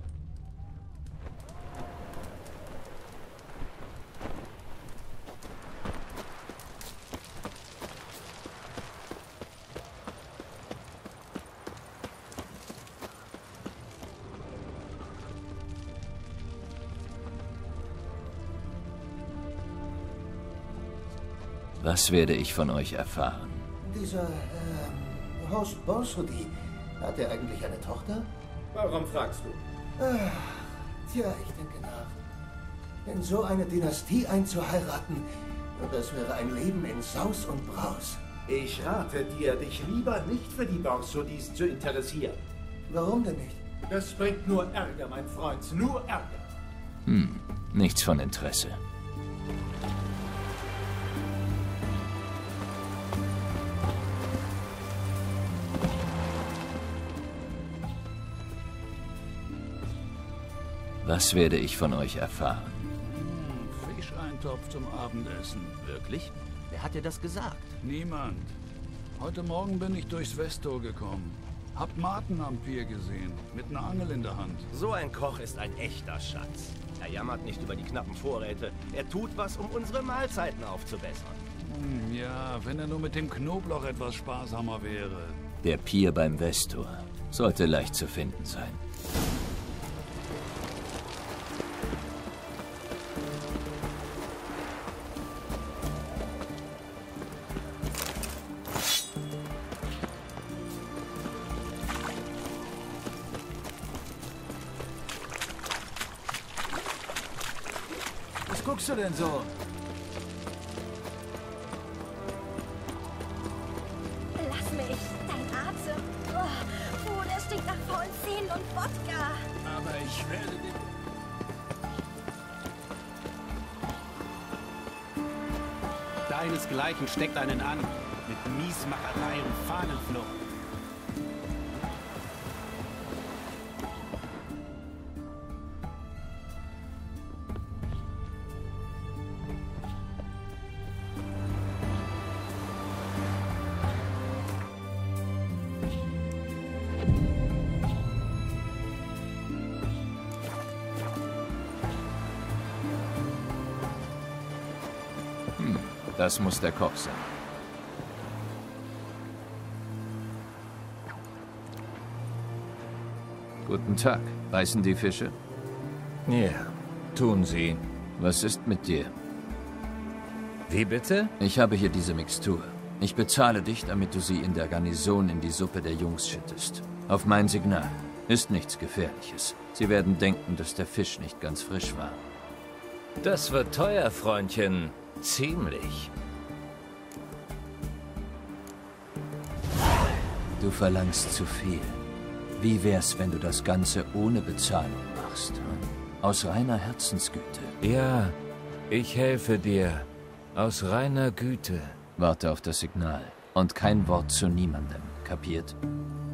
Was werde ich von euch erfahren?
Dieser, Host Borsodi, hat er eigentlich eine Tochter?
Warum fragst du?
Tja, ich denke nach. Denn so eine Dynastie einzuheiraten, das wäre ein Leben in Saus und Braus.
Ich rate dir, dich lieber nicht für die Borsodis zu interessieren.
Warum denn nicht?
Das bringt nur Ärger, mein Freund, nur Ärger.
Nichts von Interesse. Was werde ich von euch erfahren?
Fischeintopf zum Abendessen.
Wirklich? Wer hat dir das gesagt?
Niemand. Heute Morgen bin ich durchs Westtor gekommen. Hab Marten am Pier gesehen, mit einer Angel in der Hand.
So ein Koch ist ein echter Schatz. Er jammert nicht über die knappen Vorräte. Er tut was, um unsere Mahlzeiten aufzubessern.
Ja, wenn er nur mit dem Knoblauch etwas sparsamer wäre.
Der Pier beim Westtor. Sollte leicht zu finden sein.
Was guckst du denn so?
Lass mich, dein Atem. Oh, der stinkt nach faulen Zähnen und Wodka.
Aber ich werde den...
seinesgleichen steckt einen an. Mit Miesmacherei und Fahnenflucht.
Das muss der Koch sein. Guten Tag. Beißen die Fische?
Ja, tun sie.
Was ist mit dir?
Wie bitte?
Ich habe hier diese Mixtur. Ich bezahle dich, damit du sie in der Garnison in die Suppe der Jungs schüttest. Auf mein Signal. Ist nichts Gefährliches. Sie werden denken, dass der Fisch nicht ganz frisch war.
Das wird teuer, Freundchen. Ziemlich.
Du verlangst zu viel. Wie wär's, wenn du das Ganze ohne Bezahlung machst? Aus reiner Herzensgüte.
Ja, ich helfe dir. Aus reiner Güte.
Warte auf das Signal. Und kein Wort zu niemandem. Kapiert?